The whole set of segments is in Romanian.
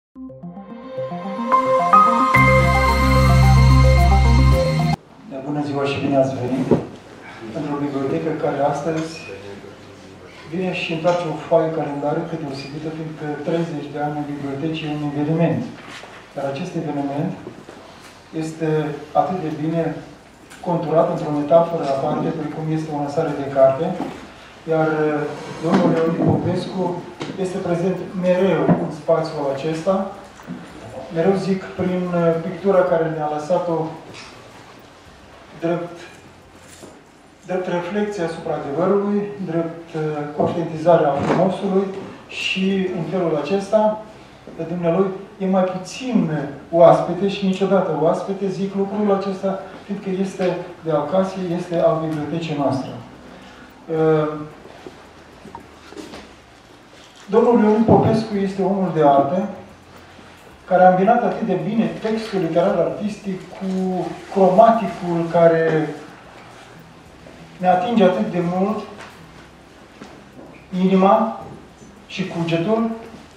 Bună ziua și bine ați venit într-o bibliotecă care astăzi vine și întoarce o foaie calendarică deosebită, fiindcă 30 de ani în biblioteci e un eveniment. Dar acest eveniment este atât de bine conturat într-o metaforă aparte, precum este o lansare de carte, iar domnul Leonid Popescu este prezent mereu în spațiul acesta, mereu zic prin pictura care ne-a lăsat-o drept reflecție asupra adevărului, drept conștientizarea frumosului și în felul acesta, de dumnealui, e mai puțin oaspete și niciodată oaspete, zic lucrul acesta, fiindcă este de acasă, este al bibliotecii noastre. Domnul Leonid Popescu este omul de arte, care a îmbinat atât de bine textul literar-artistic cu cromaticul care ne atinge atât de mult inima și cugetul.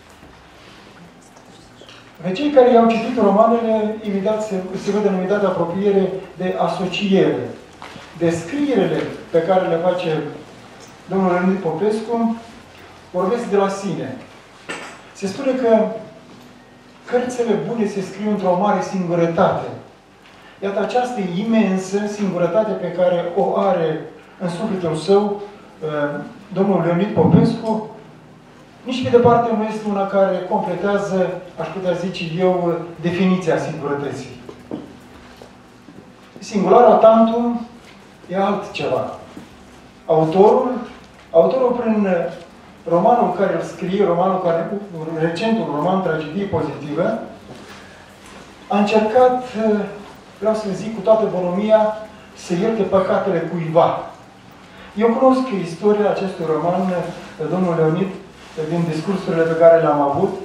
Pe cei care i-au citit romanele, imediat se vede în imediată apropiere de asociere. Descrierele pe care le face domnul Leonid Popescu vorbesc de la sine. Se spune că cărțile bune se scriu într-o mare singurătate. Iată această imensă singurătate pe care o are în sufletul său domnul Leonid Popescu, nici pe departe nu este una care completează, aș putea zice eu, definiția singurătății. Singulara tantum e altceva. Autorul prin romanul care îl scrie, recentul roman Tragedie pozitivă, a încercat, vreau să zic, cu toată bonumia, să ierte păcatele cuiva. Eu cunosc istoria acestui roman, domnul Leonid, din discursurile pe care le-am avut.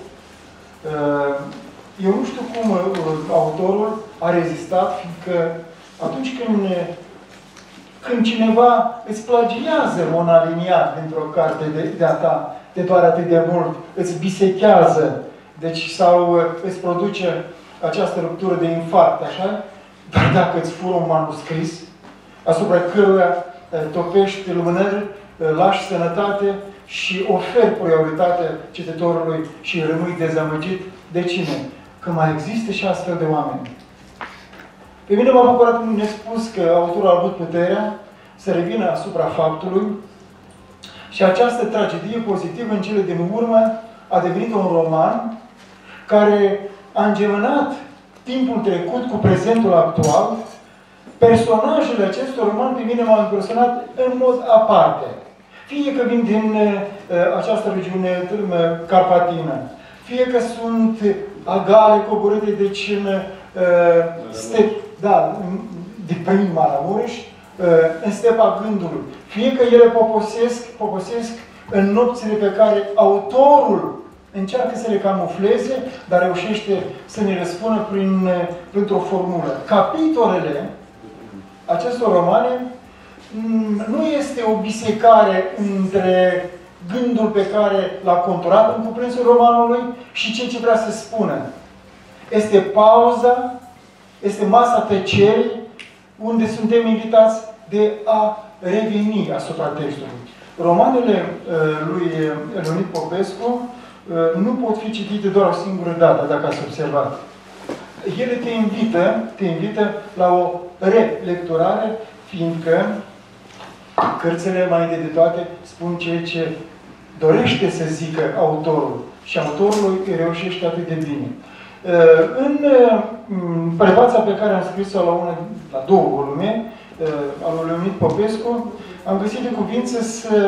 Eu nu știu cum autorul a rezistat, fiindcă atunci când cineva îți plagiază un aliniat dintr-o carte de-a ta, de doar atât de mult, îți bisechează, deci, sau îți produce această ruptură de infarct, așa? Dar dacă îți fură un manuscris, asupra căruia topești lumânări, lași sănătate și oferi prioritate cititorului și rămâi dezamăgit, de cine? Că mai există și astfel de oameni. Pe mine m-a bucurat nespus că autorul a avut puterea să revină asupra faptului și această tragedie pozitivă în cele din urmă a devenit un roman care a îngemânat timpul trecut cu prezentul actual. Personajele acestui roman pe mine m-au impresionat în mod aparte. Fie că vin din această regiune carpatină, fie că sunt agale coborâte deci în de prin Maramureș, în stepa gândului. Fie că ele poposesc în nopțile pe care autorul încearcă să le camufleze, dar reușește să ne răspună printr-o formulă. Capitolele acestor romane nu este o bisecare între gândul pe care l-a conturat în cuprinsul romanului și ceea ce vrea să spună. Este pauza, este masa tăcerii, unde suntem invitați de a reveni asupra textului. Romanele lui Leonid Popescu nu pot fi citite doar o singură dată, dacă ați observat. Ele te invită la o relecturare, fiindcă cărțile, mai întâi de toate, spun ceea ce dorește să zică autorul. Și autorul îi reușește atât de bine. În prefața pe care am scris-o la două volume, al lui Leonid Popescu, am găsit de cuvință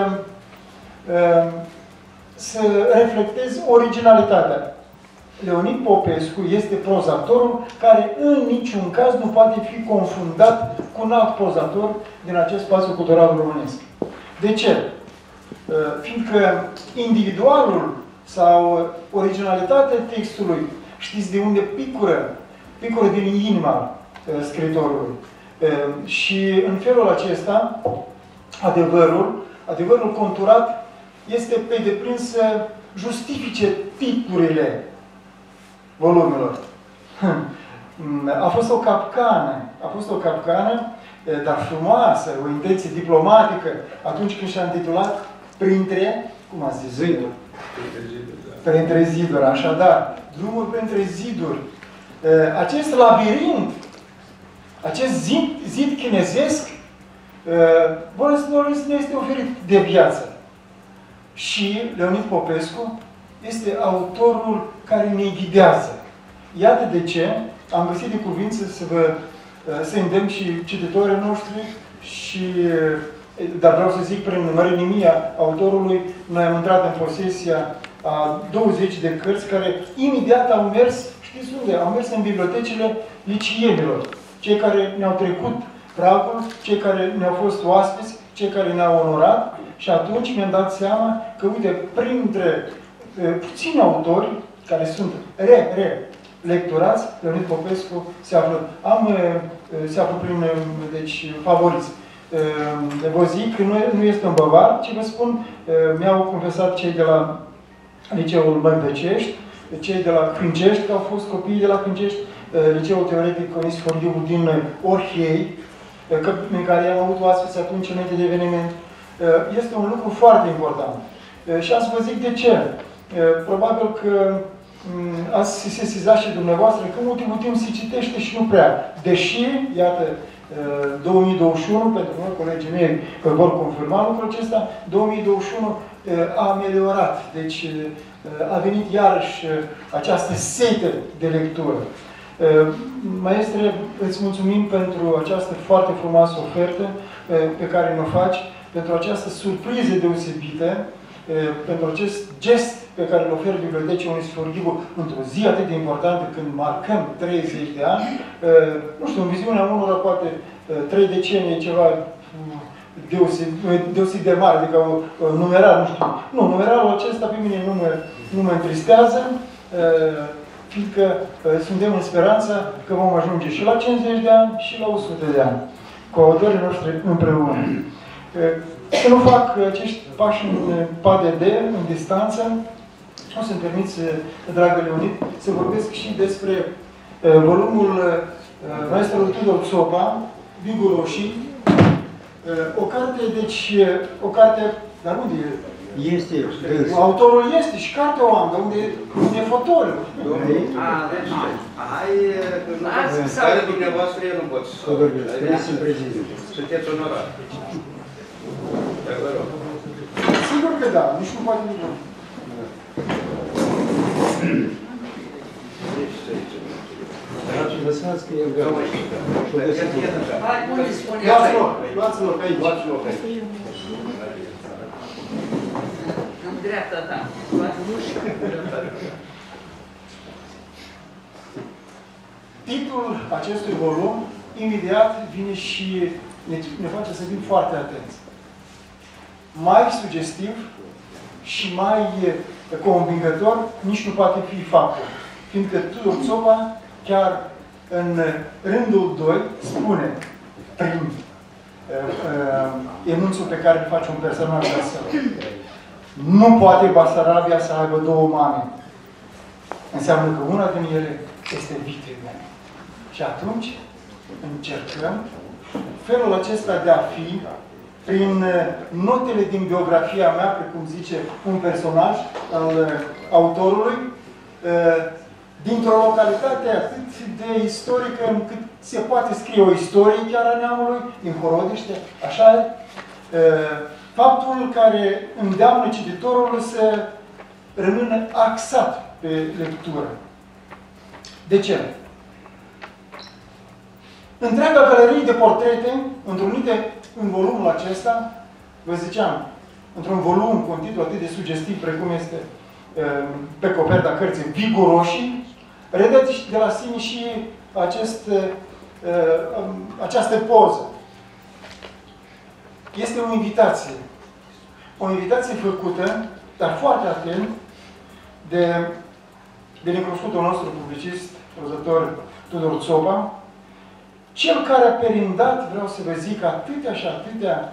să reflectez originalitatea. Leonid Popescu este prozatorul care în niciun caz nu poate fi confundat cu un alt prozator din acest spațiu cultural românesc. De ce? Fiindcă individualul sau originalitatea textului, știți de unde picură din inima scriitorului. Și în felul acesta, adevărul conturat este pe deplin să justifice tipurile volumelor. A fost o capcană, dar frumoasă, o intenție diplomatică, atunci când și-a intitulat Printre, cum a zis? Ziduri. Printre ziduri, așadar, drumul printre ziduri. Acest labirint, acest zid chinezesc, ne este oferit de viață. Și Leonid Popescu este autorul care ne ghidează. Iată de ce am găsit de cuvință să îndemn și cititorii noștri dar vreau să zic, prin mărinimia autorului, noi am intrat în posesia a 20 de cărți care imediat au mers, știți unde? Au mers în bibliotecile liceenilor. Cei care ne-au trecut pragul, cei care ne-au fost oaspeți, cei care ne-au onorat. Și atunci mi-am dat seama că, uite, printre puțini autori care sunt lecturați, Leonid Popescu se află prin favoriți. Vă zic că nu este un băvar, ci vă spun, mi-au confesat cei de la Liceul Mănvecești, cei de la Crâncești, că au fost copiii de la Crâncești, Liceul Teoretic Conis Fordiu din Orhei, în care am avut oaspeți atunci înainte de eveniment. Este un lucru foarte important. Și am să vă zic de ce. Probabil că ați sesizat și dumneavoastră că în ultimul timp se citește și nu prea. Deși, iată, 2021, pentru noi, colegii mei, că vor confirma lucrul acesta, 2021 a ameliorat. Deci a venit iarăși această sete de lectură. Maestre, îți mulțumim pentru această foarte frumoasă ofertă pe care ne-o faci, pentru această surpriză deosebită, pentru acest gest pe care îl oferă Bibliotecii Unis Forghivu într-o zi atât de importantă când marcăm 30 de ani. Nu știu, în viziunea unora poate 3 decenii e ceva deosebit de mare, adică numerar, nu știu. Nu, numerarul acesta pe mine nu mă întristează, fiindcă suntem în speranța că vom ajunge și la 50 de ani și la 100 de ani, cu autorii noștri împreună. Să nu fac acești pași în pas de în distanță, o să-mi permiți, dragă Leonid, să vorbesc și despre volumul maestrului Tudor Țopa, Viguroșii, o carte, o carte, dar unde e? Este. Autorul este și cartea o am, dar unde e fotorul? Care dumneavoastră eu nu pot să sunteți onorat. Sigur că da, nici nu poate nici nu. Lăsați că e gata. Luați loc aici. În dreapta ta. Titlul acestui volum imediat vine și ne face să fim foarte atenți. Mai sugestiv și mai convingător nici nu poate fi faptul. Fiindcă Tudor Țopa, chiar în rândul 2, spune prin enunțul pe care îl face un personaj de său. Nu poate Basarabia să aibă două mame. Înseamnă că una din ele este vitrină. Și atunci încercăm felul acesta de a fi, prin notele din biografia mea, precum zice un personaj al autorului, dintr-o localitate atât de istorică încât se poate scrie o istorie chiar a neamului, din Horodiște, așa e, faptul care îndeamnă cititorul să rămână axat pe lectură. De ce? Întreaga galerie de portrete întrunite în volumul acesta, vă ziceam, într-un volum cu un titlu atât de sugestiv precum este pe coperta cărții Viguroșii, redeți de la sine și această poză. Este o invitație. O invitație făcută, dar foarte atent, de binecunoscutul nostru publicist, prozător Tudor Țopa, cel care a perindat, vreau să vă zic, atâtea și atâtea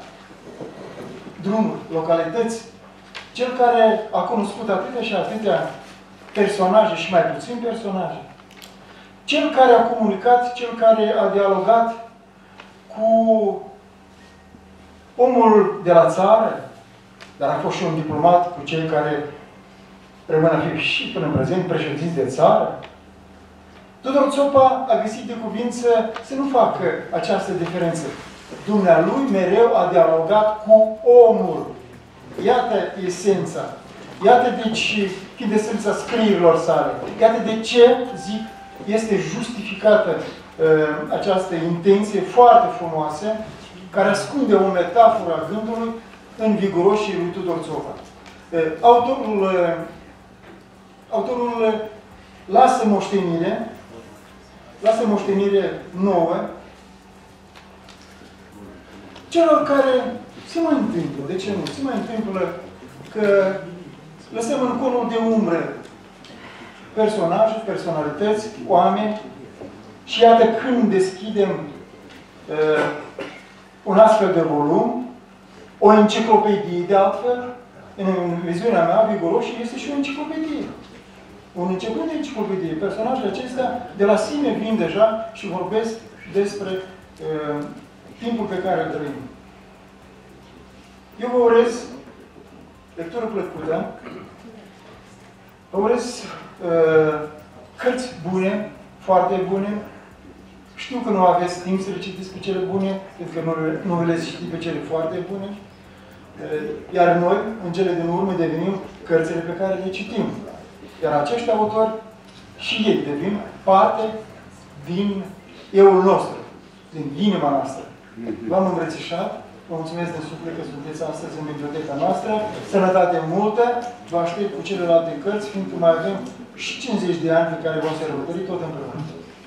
drumuri, localități, cel care a cunoscut atâtea și atâtea personaje și mai puțin personaje. Cel care a comunicat, cel care a dialogat cu omul de la țară, dar a fost și un diplomat cu cei care rămân a fi și până în prezent președinți de țară. Tudor Țopa a găsit de cuvință să nu facă această diferență. Dumnealui mereu a dialogat cu omul. Iată esența. Iată deci chintesența scrierilor sale. Iată de ce, zic, este justificată această intenție foarte frumoasă, care ascunde o metaforă a gândului în viguroșii lui Tudor Țopa. Autorul lasă moștenire nouă celor care se mai întâmplă. De ce nu? Se mai întâmplă că lăsăm în conul de umbră personaje, personalități, oameni și iată când deschidem un astfel de volum, o enciclopedie de altfel, în viziunea mea, viguroșii, este și o enciclopedie. Un început de enciclopedie. Personajele acestea de la sine vin deja și vorbesc despre timpul pe care îl trăim. Eu vă urez lectură plăcută, vă urez cărți bune, foarte bune. Știu că nu aveți timp să le citiți pe cele bune, pentru că nu le veți citi pe cele foarte bune. Iar noi, în cele din urmă, devenim cărțile pe care le citim. Iar acești autori și ei devin parte din euul nostru, din inima noastră. V-am îmbrățișat, vă mulțumesc de suflet că sunteți astăzi în biblioteca noastră. Sănătate multă, vă aștept cu celelalte cărți, fiindcă mai avem și 50 de ani pe care vom sărbători tot împreună.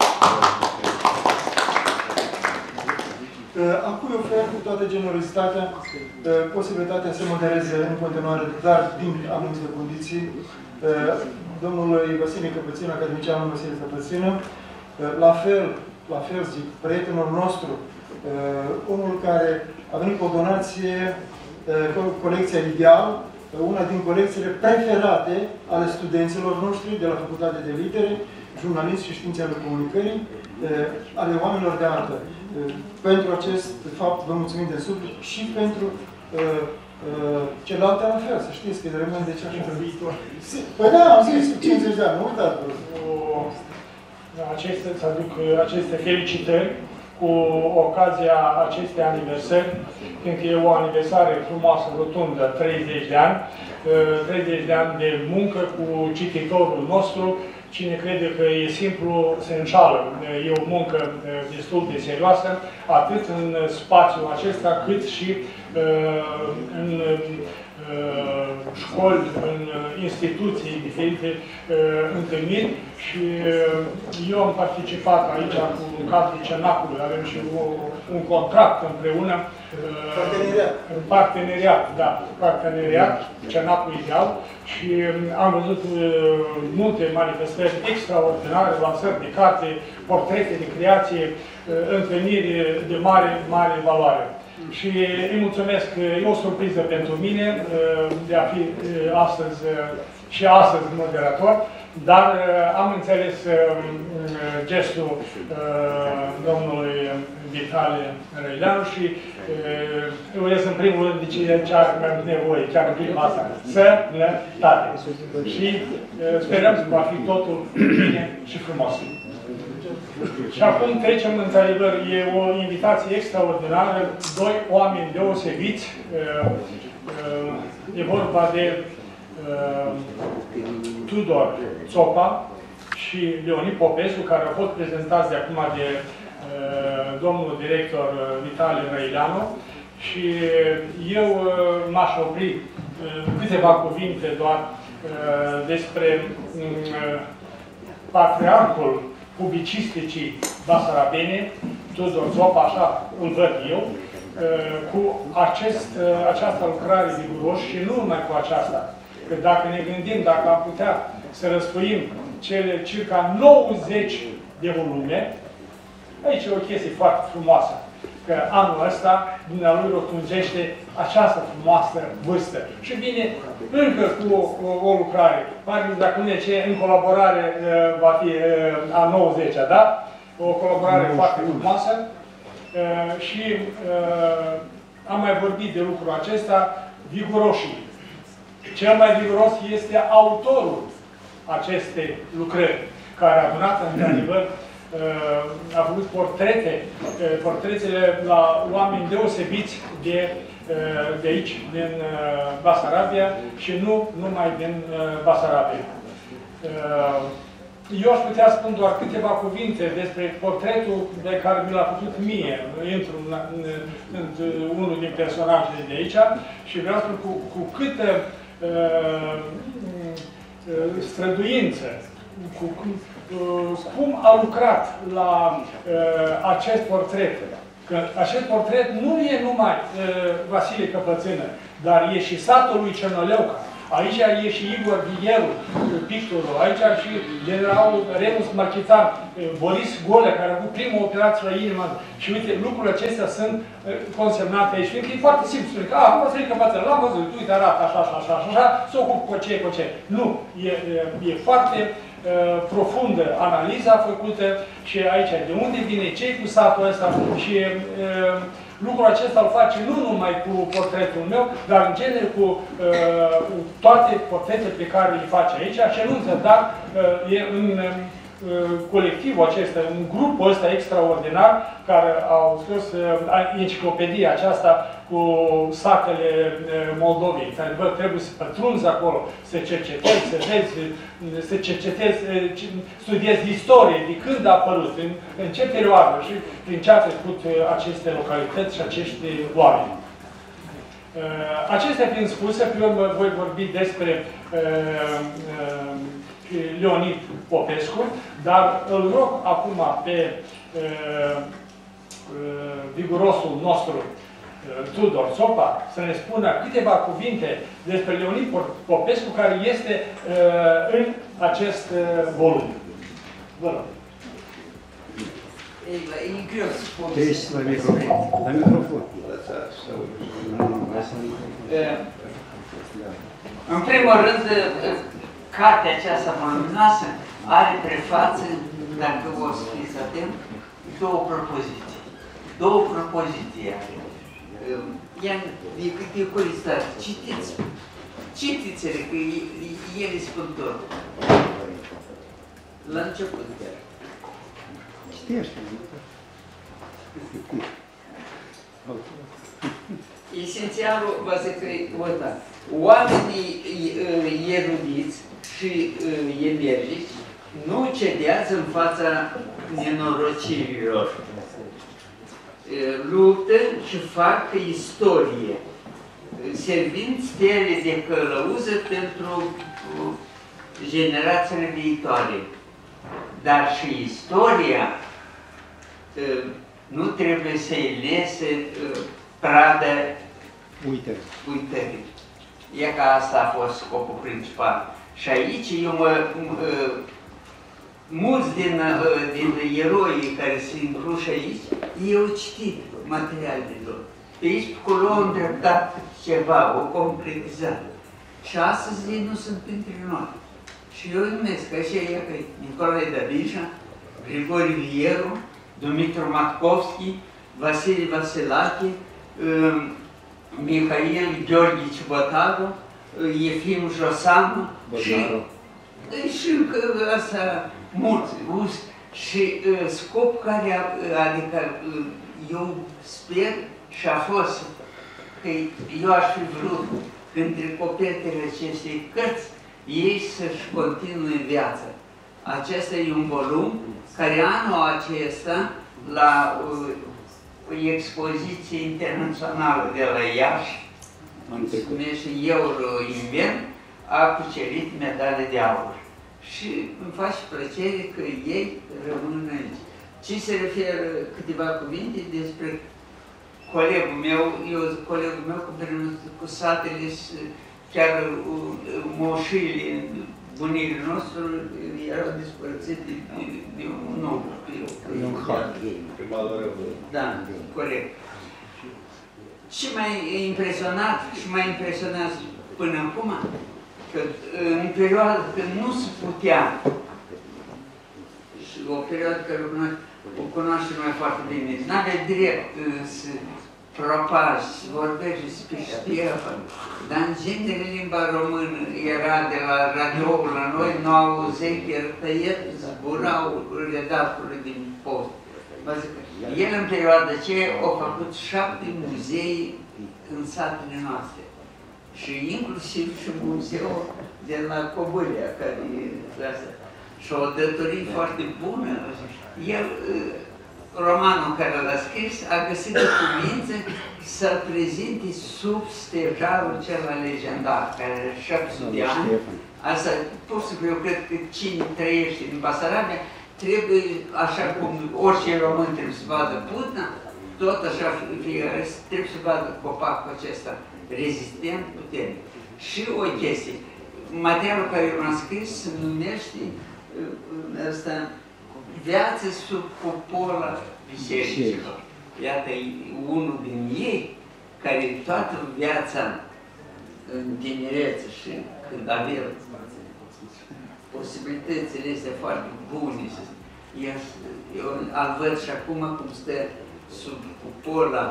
Acum ofer cu toată generozitatea posibilitatea să modereze în continuare, dar din anumite condiții, domnului Vasile Căpățână, academicianul Vasile Căpățână, la fel zic, prietenul nostru, omul care a venit cu o donație, colecția Ideal, una din colecțiile preferate ale studenților noștri de la Facultatea de Litere, jurnalist și științe ale comunicării, ale oamenilor de artă. Pentru acest fapt vă mulțumim de suflet și pentru celelalte la fel, să știți că rămân de ce așa în viitor. Păi da, am zis 50 de ani, nu uitați. Să aduc aceste felicitări cu ocazia acestei aniversări, fiindcă e o aniversare frumoasă, rotundă, 30 de ani, 30 de ani de muncă cu cititorul nostru. Cine crede că e simplu, se înșală. E o muncă destul de serioasă, atât în spațiul acesta, cât și în școli, în instituții diferite întâlniri. Și eu am participat aici cu cadrul Cenacului, avem și un contract împreună. Parteneriat, Cenacul Ideal. Și am văzut multe manifestări extraordinare, lansări de carte, portrete de creație, întâlniri de mare valoare. Și îi mulțumesc, e o surpriză pentru mine de a fi astăzi moderator, dar am înțeles gestul domnului Vitale Răileanu și îi urez în primul rând de ce are mai nevoie, chiar în clipa asta, sănătate. Și sperăm că va fi totul bine și frumos. Și acum trecem, într-adevăr, e o invitație extraordinară, doi oameni deosebiți. E vorba de Tudor Țopa și Leonid Popescu, care au fost prezentați de acum de domnul director Vitale Răileanu. Și eu m-aș opri câteva cuvinte doar despre patriarhul publicisticii basarabene, Tudor Țopa, așa îl văd eu, cu această lucrare viguroasă și nu numai cu aceasta. Că dacă ne gândim, dacă am putea să răsfoim cele circa 90 de volume, aici e o chestie foarte frumoasă. Că că anul ăsta dumnealui rotunjește această frumoasă vârstă. Și vine încă cu o lucrare. Parcă dacă nu e ce, în colaborare va fi a 90-a, da? O colaborare foarte frumoasă. Și am mai vorbit de lucrul acesta, viguroșii. Cel mai viguros este autorul acestei lucrări, care a adunat, într-adevăr, a făcut portretele la oameni deosebiți de aici, din Basarabia și nu numai din Basarabia. Eu aș putea spune doar câteva cuvinte despre portretul de care mi l-a făcut mie. Intru în unul din personajele de aici și vreau să spun cu câtă străduință, cum a lucrat la acest portret. Că acest portret nu e numai Vasile Căpățână, dar e și satul lui Cernoleuca. Aici e și Igor Vigheru, pictorul, aici și generalul Remus Marchitan, Boris Golea, care a avut prima operație la inimă. Și uite, lucrurile acestea sunt consemnate aici. Fiindcă e foarte simplu. Spune că, Vasile Căpățână, l-am văzut, uite, arată așa, așa, așa, așa, se ocupă cu ce. Nu, e foarte profundă analiza făcută și aici, de unde vine, ce cu satul ăsta și lucrul acesta îl face nu numai cu portretul meu, dar în genere cu toate portretele pe care le face aici și anunță, dar e în colectivul acesta, în grupul ăsta extraordinar care au scos enciclopedia aceasta cu satele Moldovei, care trebuie să pătrunzi acolo, să cercetezi, să vezi, să cercetezi, studiezi istorie, de când a apărut, în ce perioadă și prin ce a trecut aceste localități și acești oameni. Acestea fiind spuse, eu voi vorbi despre Leonid Popescu, dar îl rog acum pe vigurosul nostru Tudor Țopa să ne spună câteva cuvinte despre Leonid Popescu, care este în acest volum. Vă rog. E greu să spun. Ești la microfon. La microfon. În primul rând, cartea aceasta voluminoasă are prefață, dacă o scriți atent, două propoziții. Două propoziții are. E curistat. Citiți. Citiți-le, că ele spun tot. La început chiar. Citește. Esențialul, vă zic că ăsta. Oamenii erudiți și emergiți nu cedează în fața nenorocirilor. Luptă și fac istorie, servind stele de călăuză pentru generațiile viitoare. Dar și istoria nu trebuie să-i lese pradă uitării. E că asta a fost scopul principal. Și aici mulți din eroii care se incluși aici, ei au citit materialele lor. Pe aici, acolo au îndreptat ceva, o concretizat. Și astăzi ei nu sunt printre noi. Și eu îi numesc așa, e că Nicolae Dabișa, Grigori Vieru, Dumitru Matkovski, Vasile Vasilache, Mihail Gheorghe Cibotaru, Efim Josanu și încă asta mulți. Și scop care, adică eu sper și a fost că eu aș fi vrut între copetele acestei cărți ei să-și continue viața. Acesta e un volum care anul acesta la expoziție internațională de la Iași, se numește Euro-Invern, a cucerit medalie de aur. Și îmi face plăcere că ei rămân aici. Ce se referă câteva cuvinte despre colegul meu, cu satele, chiar moșile bunicii nostru erau despărțite de un om. Da, corect. Ce m-a impresionat și m-a impresionat până acum, că în perioada când nu se putea, și o perioadă care o cunoaștem mai foarte bine, n-avea drept să propași, să vorbești despre Ștefan, dar în genere limba română era de la radioul la noi, nu auzeai, chiar tăiet, zburau redactorile din post. El în perioada aceea a făcut 7 muzei în satele noastre. Și inclusiv și muzeul de la Cobâlea, care e asta. Și o dătorie foarte bună. El, romanul care l-a scris, a găsit de cuvință să-l prezinte sub stejarul cel legendar, care are 700 de ani. Asta, pur și simplu, eu cred că cine trăiește în Basarabia, trebuie, așa cum orice român trebuie să vadă Putna, tot așa fiecare trebuie să vadă copacul acesta rezistent, puternic. Și o chestie, materialul care eu l-am scris se numește asta, Viață sub cupola bisericilor. Iată, unul din ei, care toată viața în tinerețe și când avea posibilitățile astea foarte bune, eu îl văd și acum cum stă sub cupola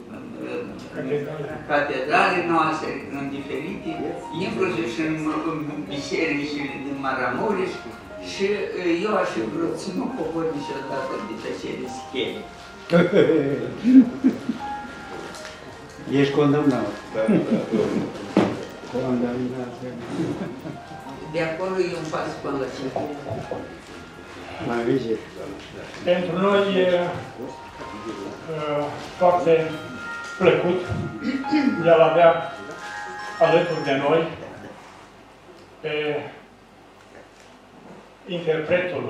catedralei noastre, în diferite, inclusiv și în bisericile din Maramureș, și eu aș fi vrut să nu cobor niciodată de pe acele schele. Ești condamnat. Condamnat. De acolo e un pas până la ce. Mai vizit. Pentru noi e foarte plăcut de a-l avea alături de noi pe interpretul,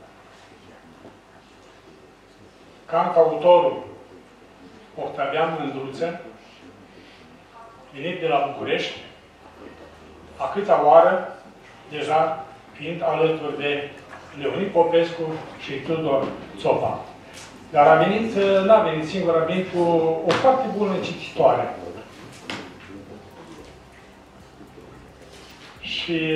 cantautorul Octavian Mândruță, venit de la București, a câta oară, deja fiind alături de Leonid Popescu și Tudor Țopa. Dar a venit, n-a venit singur, a venit cu o foarte bună cititoare. Și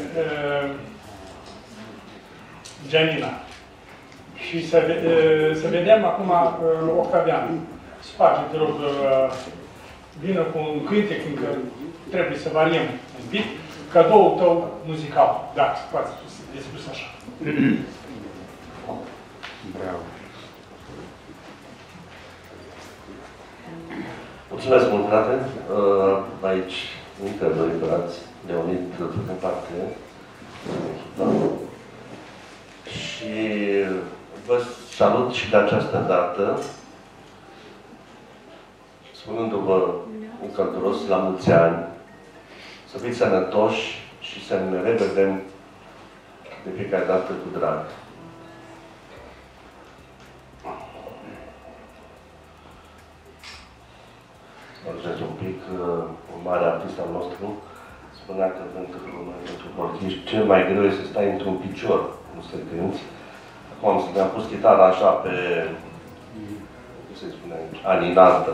Gianina. Și să vedem acum Octavian. Sparge, te rog, vină cu un cântec, încă trebuie să variem un pic, cadoul tău muzical. Da, poate de spus așa. Bravo. Mulțumesc mult, frate. Aici, încă doi brați, Leonid, în parte. Și vă salut și de această dată, spunându-vă un călduros la mulți ani, să fiți sănătoși și să ne revedem de fiecare dată cu drag. Mulțumesc un pic, un mare artist al nostru spunea că pentru portiști cel mai greu este să stai într-un picior, nu să cânti. Acum mi-am pus chitara așa pe, cum se spune aici, aninantă.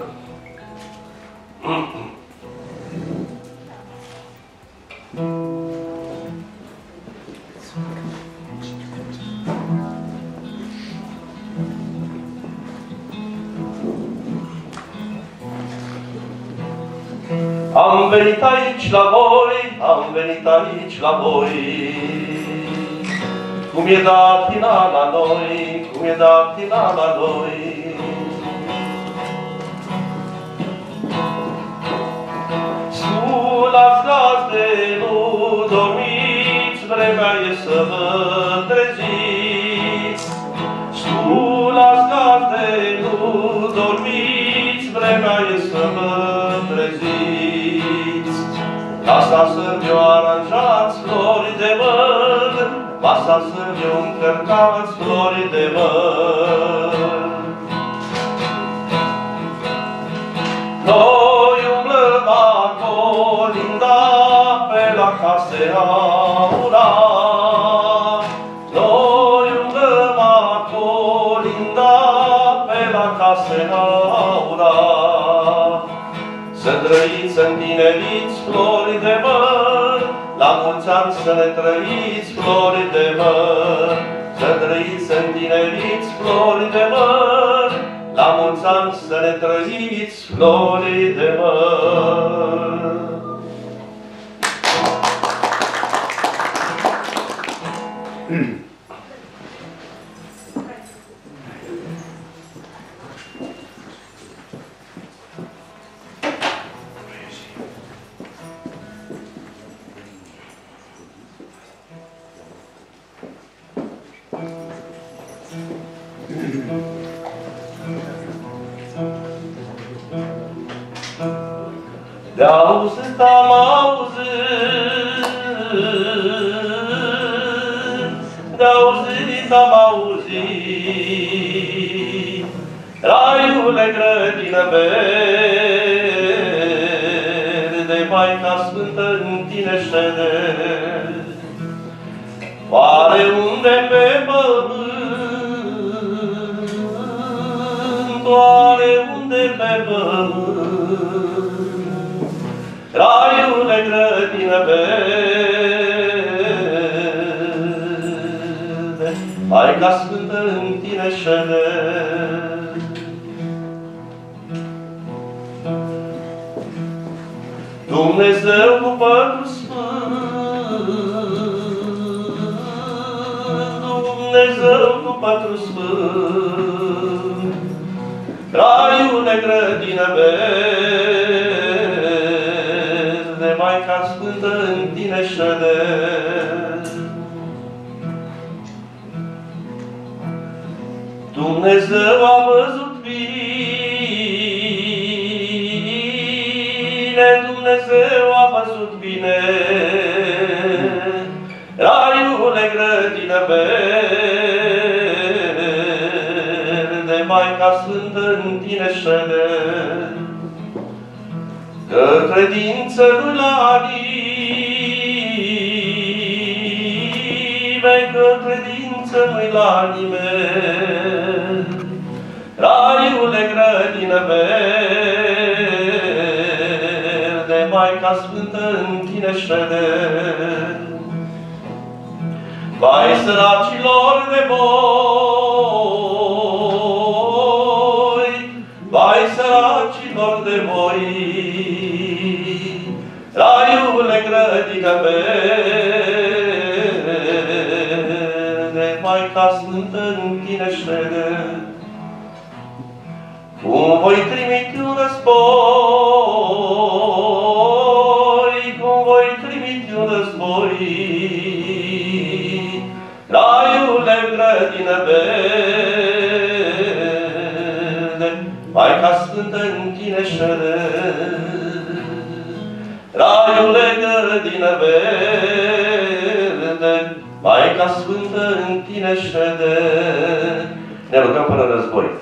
Am venit aici la voi, am venit aici la voi. Cum e datina la noi, cum e datina la noi. Sculați gazde, nu dormiți, vremea e să vă treziți. Sculați gazde, nu dormiți, vremea e să vă treziți. Casa să-mi o aranjați, flori de măr, masa să-mi o încărcați, flori de măr. Noi umblăm acolo, linda, pe la case aura, se aura. Să trăiți, să întineriți, flori de măr, la mulți ani să ne trăiți, flori de măr. Să trăiți, să întineriți, flori de măr, la mulți ani să ne trăiți, flori de măr. De auzit am auzit, de auzit am auzit, raiule grădină verde, Maica Sfântă în tine șede. Oare unde pe pământ, oare unde pe pământ, raiule grădină verde, Maica Sfântă în tine șede. Dumnezeu cu pătrul sfânt, Dumnezeu cu pătrul sfânt, raiule grădină verde, Maica Sfântă în tine șede. Dumnezeu a văzut bine, Dumnezeu a văzut bine, raiule grădină verde, Maica Sfântă în tine șede. Că credință nu la nimeni, că credință nu-i la nimeni, raiule grădină verde, Maica Sfântă în tine șede. Vai săracilor de voi, vai săracilor de voi, raiule grădină verde, Maica Sfântă în tine șede. Cum voi trimite un război, cum voi trimite un război, raiule grădină verde, Maica Sfântă în tine șede. Raiule grădină verde, Maica Sfântă în tine șede. Ne rugăm până război.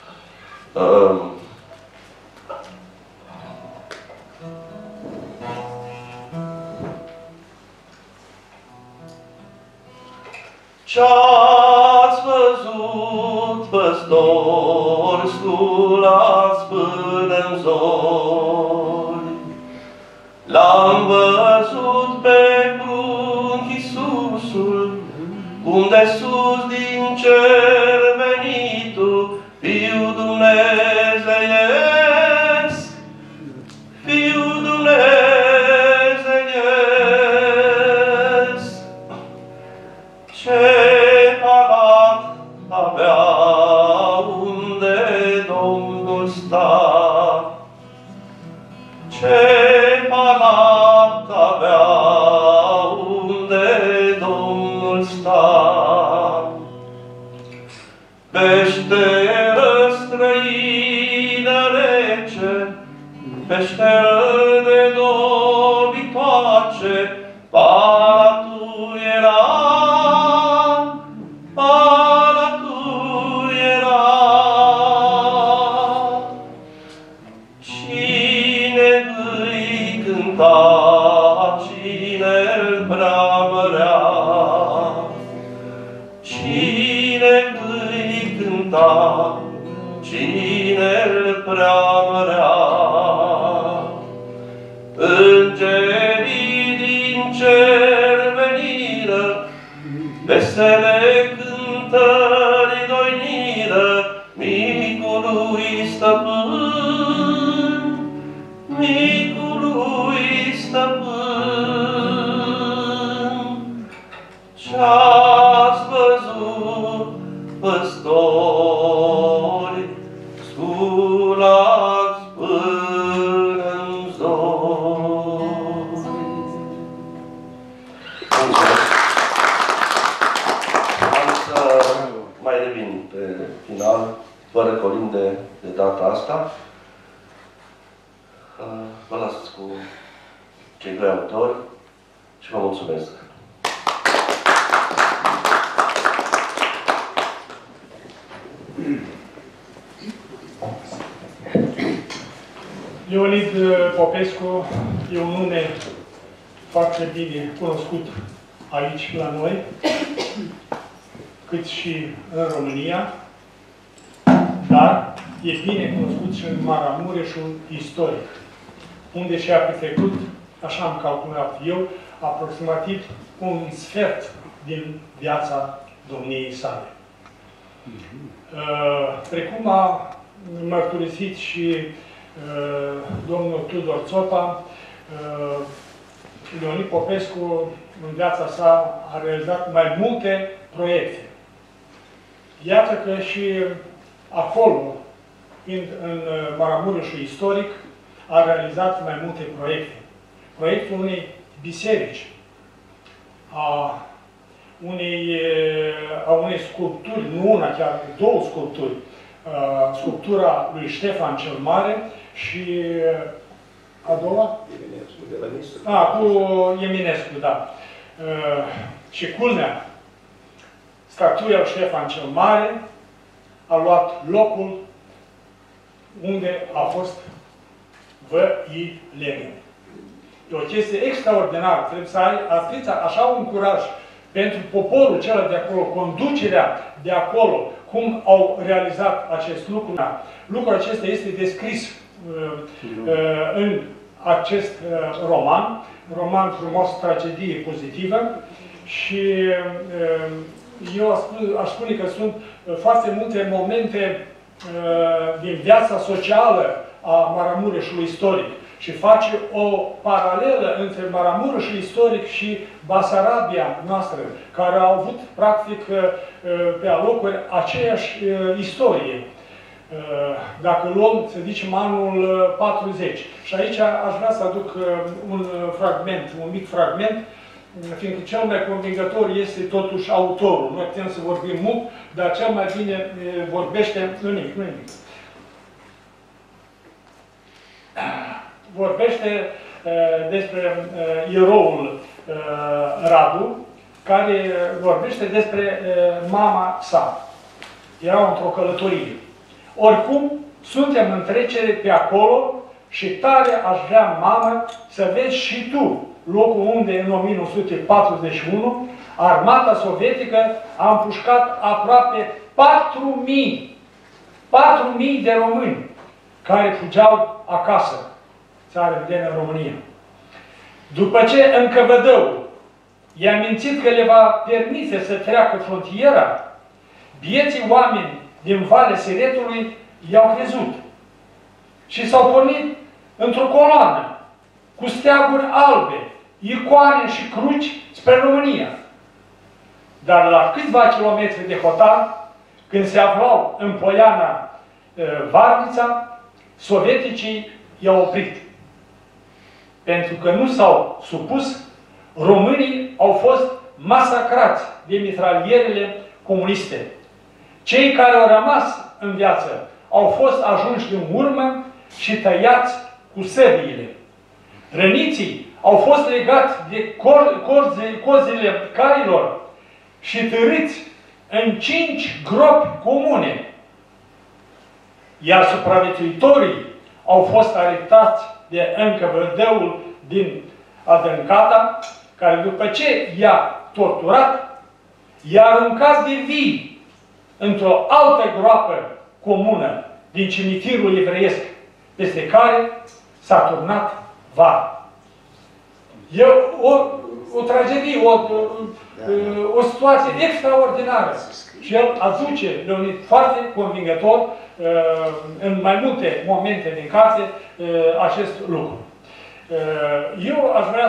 Ce-ați văzut, păstori, sculați până-n zori? L-am văzut pe prunchi Iisusul, cum de sus din cer venitul, Fiul Dumnezeiesc, Fiul Dumnezeiesc. Ce palat avea unde Domnul sta, ce palat avea unde Domnul sta. Pește răstrăină rece, pește de dobitoace, palatul era, palatul era. Cine îi cânta, cine-l preamărea, cine îi cânta, cine-l preamărea. Îngerii din cer veniră, vesele cântări doiniră, micului stăpân, micului stăpân. Ce-ați văzut, păstori, sculați până-n zori. Am să mai revin pe final, fără colinde de data asta. Vă las cu cei doi autori și vă mulțumesc. Leonid Popescu e un nume foarte bine cunoscut aici la noi, cât și în România, dar e bine cunoscut și în Maramureșul istoric, unde și-a petrecut, așa am calculat eu, aproximativ un sfert din viața domniei sale. Precum a mărturisit și domnul Tudor Țopa, Leonid Popescu în viața sa a realizat mai multe proiecte. Iată că și acolo, în Maramureșul istoric, a realizat mai multe proiecte. Proiectul unei biserici, a unei sculpturi, nu una, chiar două sculpturi. Sculptura lui Ștefan cel Mare și a doua? Eminescu, de la Nistru. Cu Eminescu, da. Și culmea, statuia lui Ștefan cel Mare a luat locul unde a fost V.I. Lenin. E o chestie extraordinară. Trebuie să ai așa un curaj pentru poporul celălalt de acolo, conducerea de acolo, cum au realizat acest lucru. Lucrul acesta este descris în acest roman frumos, tragedie pozitivă, și eu aș spune că sunt foarte multe momente din viața socială a Maramureșului istoric și face o paralelă între Maramureșul istoric și Basarabia noastră, care au avut, practic, pe alocuri aceeași istorie. Dacă luăm, să zicem, anul 40. Și aici aș vrea să aduc un fragment, un mic fragment, fiindcă cel mai convingător este totuși autorul. Noi putem să vorbim mult, dar cel mai bine vorbește nimic. Vorbește despre eroul Radu, care vorbește despre mama sa. Era într-o călătorie. Oricum, suntem în trecere pe acolo și tare aș vrea, mamă, să vezi și tu locul unde, în 1941, armata sovietică a împușcat aproape 4.000 de români care fugeau acasă, țară de în România. După ce NKVD-ul i-a mințit că le va permite să treacă frontiera, bieții oameni din Valea Siretului i-au crezut și s-au pornit într-o coloană cu steaguri albe, icoane și cruci spre România. Dar la câțiva kilometri de hotar, când se aflau în Poiana Varnița, sovieticii i-au oprit. Pentru că nu s-au supus, românii au fost masacrați de mitralierele comuniste. Cei care au rămas în viață au fost ajunși în urmă și tăiați cu săbiile. Răniții au fost legați de cozile cailor și târâți în 5 gropi comune. Iar supraviețuitorii au fost arestați de NKVD-ul din Adâncata, care după ce i-a torturat, i-a aruncat de vii într-o altă groapă comună din cimitirul evreiesc, peste care s-a turnat vara. E o tragedie, o situație extraordinară. Și el aduce, Leonid, foarte convingător, în mai multe momente din carte, acest lucru. Eu aș vrea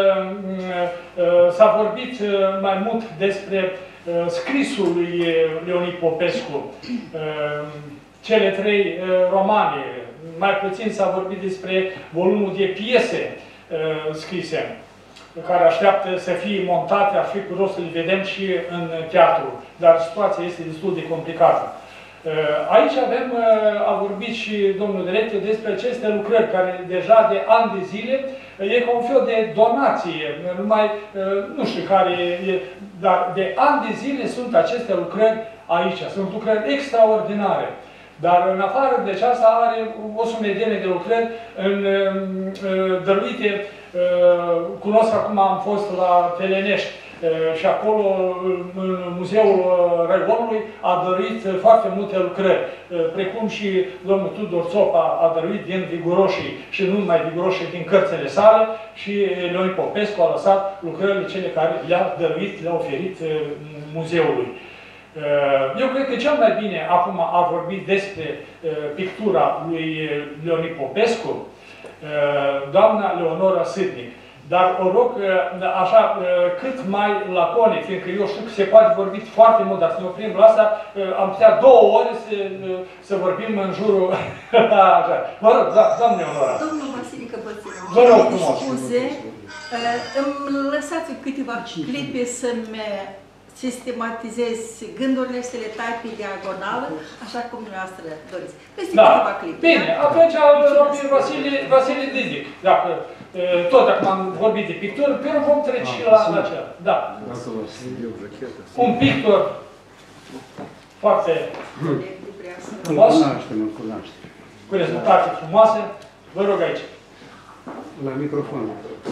s-a vorbit mai mult despre scrisul lui Leonid Popescu, cele 3 romane, mai puțin s-a vorbit despre volumul de piese scrise, care așteaptă să fie montate, ar fi curios să le vedem și în teatru, dar situația este destul de complicată. Aici a vorbit și domnul director despre aceste lucrări, care deja de ani de zile e ca un fel de donație, nu știu care e, dar de ani de zile sunt aceste lucrări aici, sunt lucrări extraordinare. Dar în afară de aceasta are o sumedenie de lucrări dăruite. Cunosc acum, am fost la Telenești și acolo, în Muzeul Răivorului, a dăruit foarte multe lucrări, precum și domnul Tudor Țopa a dăruit din Viguroșii și nu numai Viguroșii, din cărțile sale, și Leonid Popescu a lăsat lucrările cele care le-a dăruit, le-a oferit muzeului. Eu cred că cel mai bine acum a vorbit despre pictura lui Leonid Popescu, doamna Leonora Sâdnic. Dar o rog, așa, cât mai laconic, fiindcă eu știu că se poate vorbi foarte mult, dar să ne oprim la asta, am putea 2 ore să vorbim în jurul... Așa. Vă rog, doamna Leonora. Domnul Vasile Căpățână, vă rog frumos. Scuze, îmi lăsați câteva clipe să-mi sistematizez gândurile, să le tai pe diagonală, așa cum dumneavoastră doriți. Peste câteva clipe. Bine, atunci rog Vasile Didic, dacă tot dacă am vorbit de pictură, pe urmă vom trece și la acela. Da. Un pictor foarte frumos, cu rezultate frumoase. Vă rog aici. La microfon.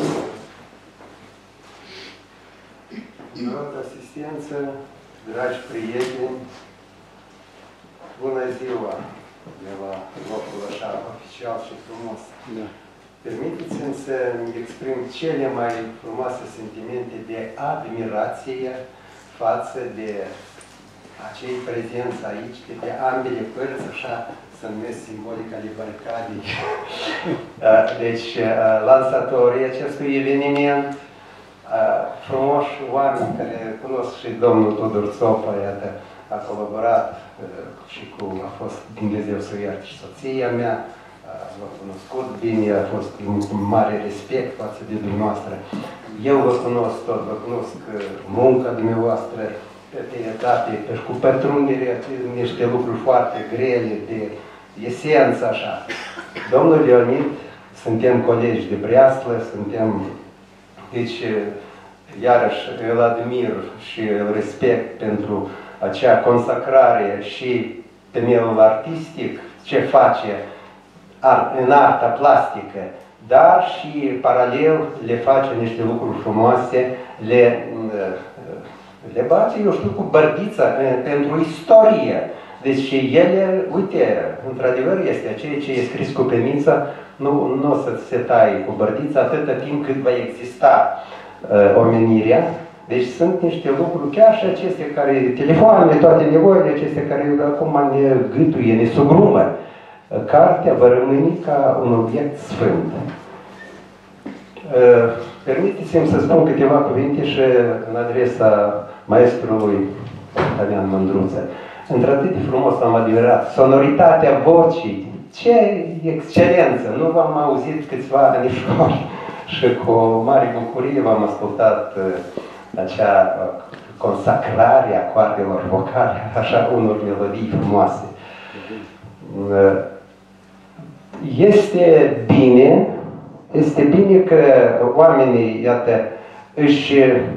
Înaltă asistență, dragi prieteni, bună ziua de la locul așa oficial și frumos. Da. Permiteți-mi să-mi exprim cele mai frumoase sentimente de admirație față de acei prezenți aici, de pe ambele părți, așa să numesc simbolica de baricade. Deci, lansatorii acestui eveniment, frumoși oameni care cunosc și domnul Tudor Țopa, iată, a colaborat și a fost Dumnezeu să ierte și soția mea, v-a cunoscut bine, a fost un mare respect față de dumneavoastră. Eu vă cunosc tot, vă cunosc munca dumneavoastră pe etape, cu pătrundere, niște lucruri foarte grele, de esență, așa. Domnul Leonid, suntem colegi de breaslă, deci, iarăși, îl admir și îl respect pentru acea consacrare și temelul artistic, ce face în arta plastică, dar și paralel le face niște lucruri frumoase, le bate, eu știu, cu bărdița pentru istorie. Deci ele, uite, într-adevăr este ceea ce e scris cu penița, nu o să se taie cu bărdița atâta timp cât va exista omenirea. Deci sunt niște lucruri, chiar și acestea care, telefoanele, toate nevoile acestea care acum ne gâtuie, ne sugrumă. Cartea va rămâne ca un obiect sfânt. Permiteți-mi să spun câteva cuvinte și în adresa maestrului Damian Mândruță. Într-atât de frumos am admirat sonoritatea vocii. Ce excelență! Nu v-am auzit câțiva anișori și cu mare bucurie v-am ascultat acea consacrare a coardelor vocale, așa unor melodii frumoase. Este bine că oamenii, iată, își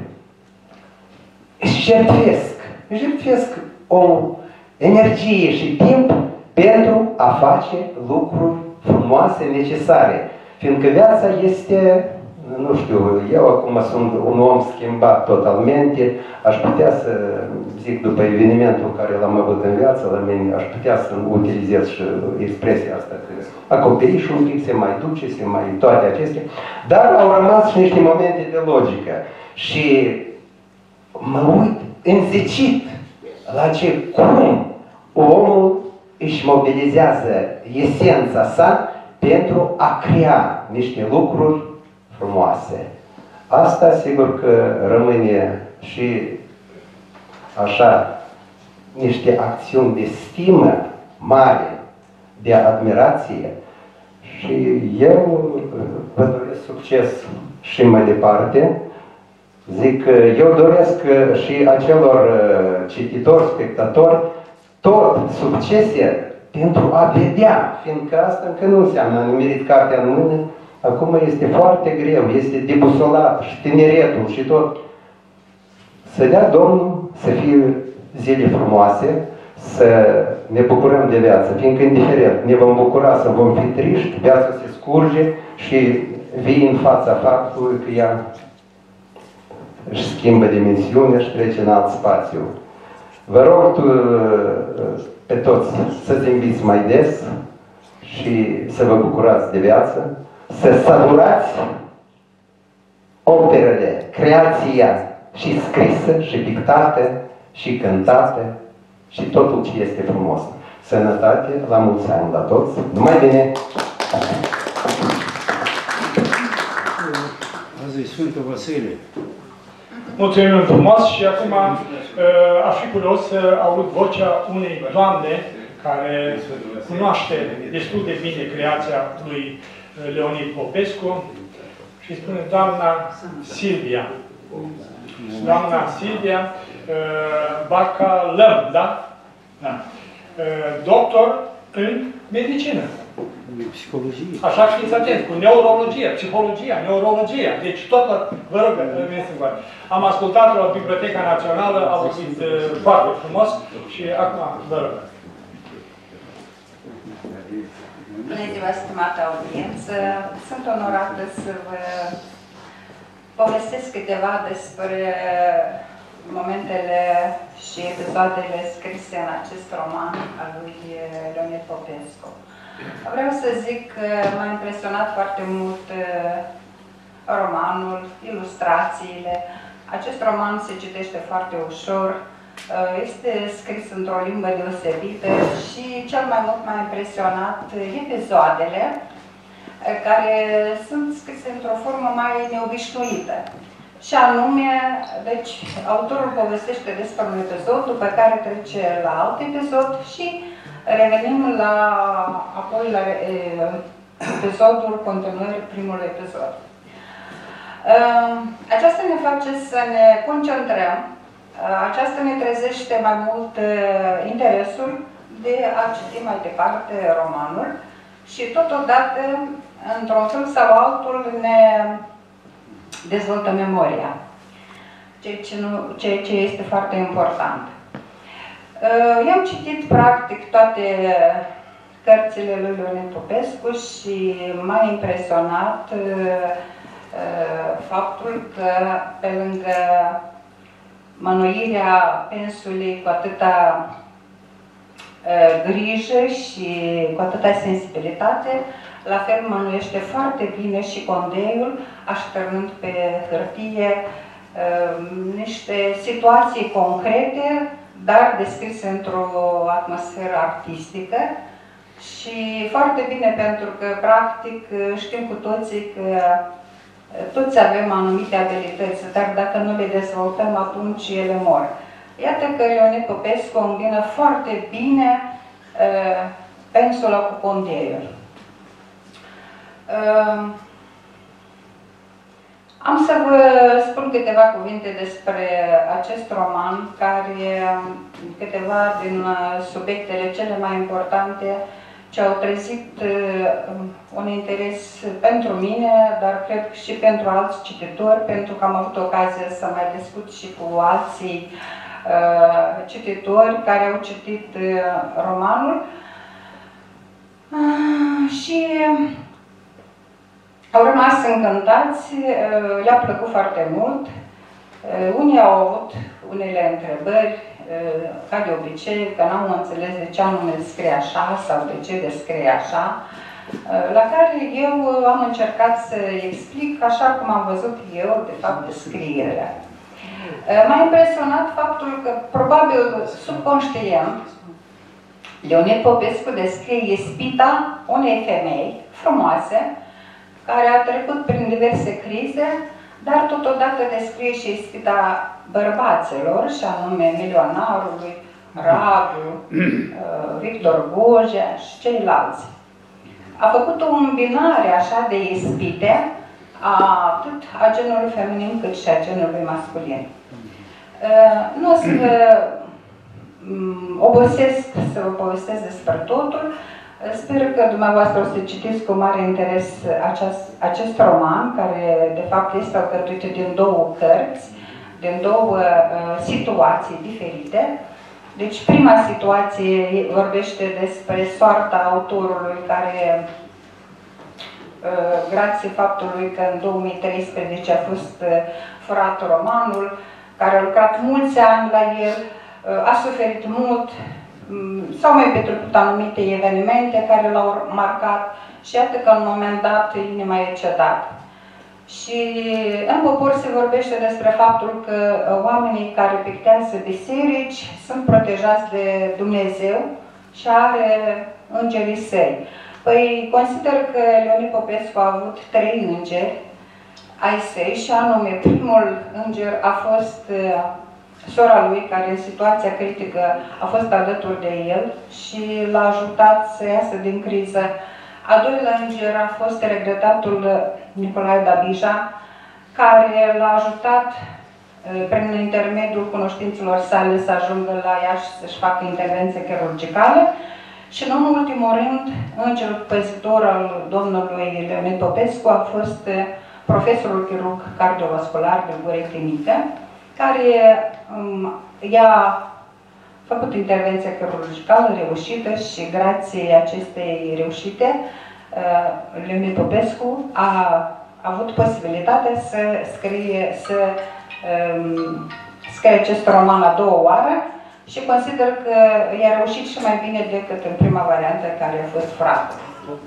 jertfesc o energie și timp pentru a face lucruri frumoase, necesare. Fiindcă viața este, nu știu, eu acum sunt un om schimbat totalmente, aș putea să zic după evenimentul care l-am avut în viață la mine, aș putea să utilizez și expresia asta, că acoperi și un pic, se mai duce, se mai toate acestea, dar au rămas și niște momente de logică. Și mă uit înzecit la cum omul își mobilizează esența sa pentru a crea niște lucruri frumoase. Asta sigur că rămâne și așa niște acțiuni de stimă mare, de admirație și eu vă doresc succes și mai departe. Zic că eu doresc și acelor cititori, spectatori, tot succese pentru a vedea, fiindcă asta încă nu înseamnă, am nimerit cartea în mână, acum este foarte greu, este debusolat și tineretul și tot. Să dea Domnul să fie zile frumoase, să ne bucurăm de viață, fiindcă indiferent ne vom bucura să vom fi triști, viața se scurge și vii în fața faptului că ea își schimbă dimensiunea și trece în alt spațiu. Vă rog pe toți să-ți inviți mai des și să vă bucurați de viață, să savurați operele, creația și scrisă, și pictată, și cântată, și totul ce este frumos. Sănătate, la mulți ani la toți, numai bine! Azi e Sfântul Vasile. Mulțumim frumos și acum aș fi curios să aud vocea unei doamne care cunoaște destul de bine creația lui Leonid Popescu și spune doamna Silvia. Doamna Silvia Bacalăm, da? Da. Doctor în medicină. Psihologie. Așa știți atent, cu neurologie, psihologia, neurologia. Deci tot, vă rog, am ascultat la Biblioteca Națională, a vorbit foarte frumos și acum, vă rog. Bună ziua, stimată audiență! Sunt onorată să vă povestesc câteva despre momentele și episoadele scrise în acest roman al lui Leonid Popescu. Vreau să zic că m-a impresionat foarte mult romanul, ilustrațiile. Acest roman se citește foarte ușor, este scris într-o limbă deosebită și cel mai mult m-a impresionat episoadele care sunt scrise într-o formă mai neobișnuită. Și anume, deci, autorul povestește despre un episod, după care trece la alt episod și revenim apoi la episodul continuării primului episod. Aceasta ne face să ne concentrăm, aceasta ne trezește mai mult interesul de a citi mai departe romanul și totodată, într-un fel sau altul, ne dezvoltă memoria, ceea ce este foarte important. Eu am citit practic toate cărțile lui Leonid Popescu și m-a impresionat faptul că pe lângă mănuirea pensului cu atâta grijă și cu atâta sensibilitate, la fel mănuiește foarte bine și condeiul, așternând pe hârtie niște situații concrete, dar descrise într-o atmosferă artistică și foarte bine pentru că, practic, știm cu toții că toți avem anumite abilități, dar dacă nu le dezvoltăm, atunci ele mor. Iată că Leonid Popescu îmbină foarte bine pensula cu condeiul. Am să vă spun câteva cuvinte despre acest roman, care câteva din subiectele cele mai importante ce au trezit un interes pentru mine, dar cred și pentru alți cititori, pentru că am avut ocazia să mai discut și cu alții cititori care au citit romanul și au rămas încântați, le-a plăcut foarte mult. Unii au avut unele întrebări, ca de obicei, că n-au înțeles de ce anume scrie așa sau de ce descrie așa, la care eu am încercat să explic așa cum am văzut eu, de fapt, descrierea. M-a impresionat faptul că, probabil subconștient, Leonid Popescu descrie ispita unei femei frumoase, care a trecut prin diverse crize, dar totodată descrie și ispita bărbaților, și anume milionarului, Radu, Victor Gojea și ceilalți. A făcut o îmbinare așa de ispite atât a genului feminin cât și a genului masculin. Nu o să vă obosesc să vă povestesc despre totul. Sper că dumneavoastră o să citiți cu mare interes acest roman, care de fapt este alcătuit din două cărți, din două situații diferite. Deci prima situație vorbește despre soarta autorului care, grație faptului că în 2013 a fost furat romanul, care a lucrat mulți ani la el, a suferit mult, s-au mai petrecut anumite evenimente care l-au marcat și iată că în un moment dat inima e cedat. Și în popor se vorbește despre faptul că oamenii care pictează biserici sunt protejați de Dumnezeu și are îngerii săi. Păi consider că Leonid Popescu a avut 3 îngeri ai săi și anume primul înger a fost sora lui, care în situația critică a fost alături de el și l-a ajutat să iasă din criză. A doilea înger a fost regretatul Nicolae Dabija, care l-a ajutat prin intermediul cunoștințelor sale să ajungă la Iași să-și facă intervenție chirurgicală. Și nu în ultimul rând, îngerul păzitor al domnului Leonid Popescu a fost profesorul chirurg cardiovascular de Bureche Mică, care i-a făcut intervenția chirurgicală reușită și grație acestei reușite, Leonid Popescu a avut posibilitatea să scrie acest roman a doua oară și consider că i-a reușit și mai bine decât în prima variantă care a fost furată.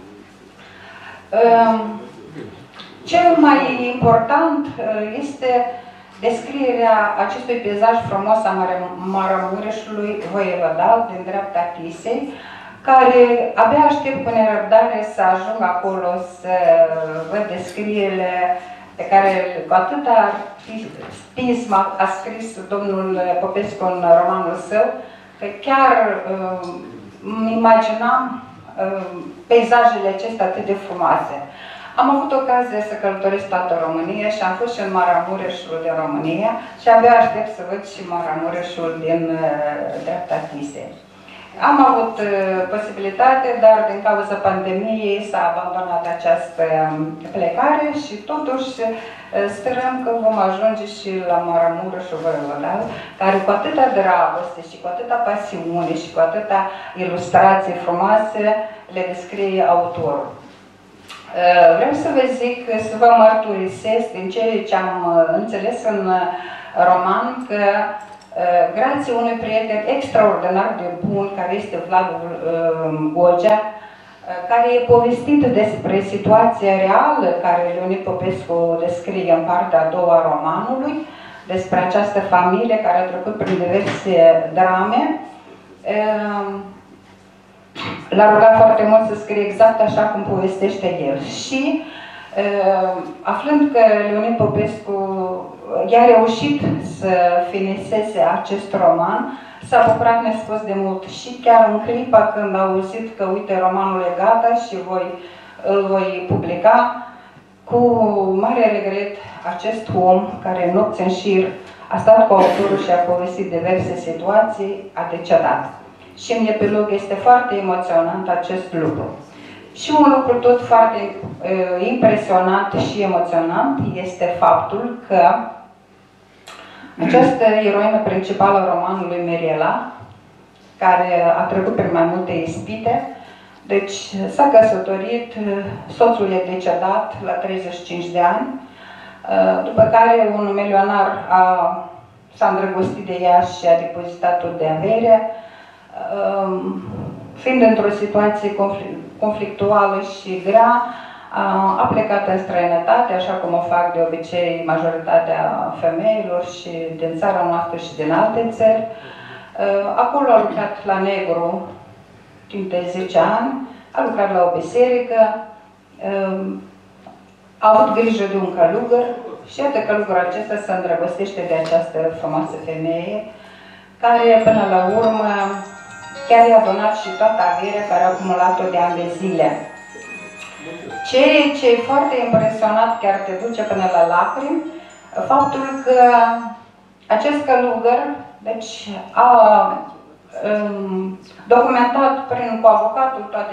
Cel mai important este descrierea acestui peisaj frumos a Maramureșului Voievodal din dreapta Tisei, care abia aștept cu nerăbdare să ajung acolo să văd descrierile pe care cu atâta pism a scris domnul Popescu în romanul său, că chiar îmi imaginam peisajele acestea atât de frumoase. Am avut ocazia să călătoresc toată România și am fost și în Maramureșul din România și abia aștept să văd și Maramureșul din dreapta Tisei. Am avut posibilitate, dar din cauza pandemiei s-a abandonat această plecare și totuși sperăm că vom ajunge și la Maramureșul Voievodal, care cu atâta dragoste și cu atâta pasiune și cu atâta ilustrații frumoase le descrie autorul. Vreau să vă zic, să vă mărturisesc din ceea ce am înțeles în roman, că grație unui prieten extraordinar de bun, care este Vlad Gojea, care e povestit despre situația reală care Leonid Popescu descrie în partea a doua a romanului, despre această familie care a trecut prin diverse drame, l-a rugat foarte mult să scrie exact așa cum povestește el. Și aflând că Leonid Popescu i-a reușit să finiseze acest roman, s-a bucurat nespus de mult și chiar în clipa când a auzit că, uite, romanul e gata și îl voi publica, cu mare regret, acest om, care în nopți în șir a stat cu autorul și a povestit diverse situații, a decedat. Și în epilog este foarte emoționant acest lucru. Și un lucru tot foarte impresionant și emoționant este faptul că această eroină principală a romanului, Mirela, care a trecut prin mai multe ispite, deci s-a căsătorit, soțul e decedat la 35 de ani, după care un milionar a s-a îndrăgostit de ea și a depozitat-o de avere. Fiind într-o situație conflictuală și grea, a plecat în străinătate, așa cum o fac de obicei majoritatea femeilor și din țara noastră și din alte țări. Acolo a lucrat la negru timp de 10 ani, a lucrat la o biserică, a avut grijă de un călugăr și iată călugărul acesta se îndrăgostește de această frumoasă femeie, care până la urmă chiar i-a donat și toată averea care a acumulat-o de ani de zile. Ceea ce e foarte impresionat, chiar te duce până la lacrimi, faptul că acest călugăr deci, a documentat cu avocatul toate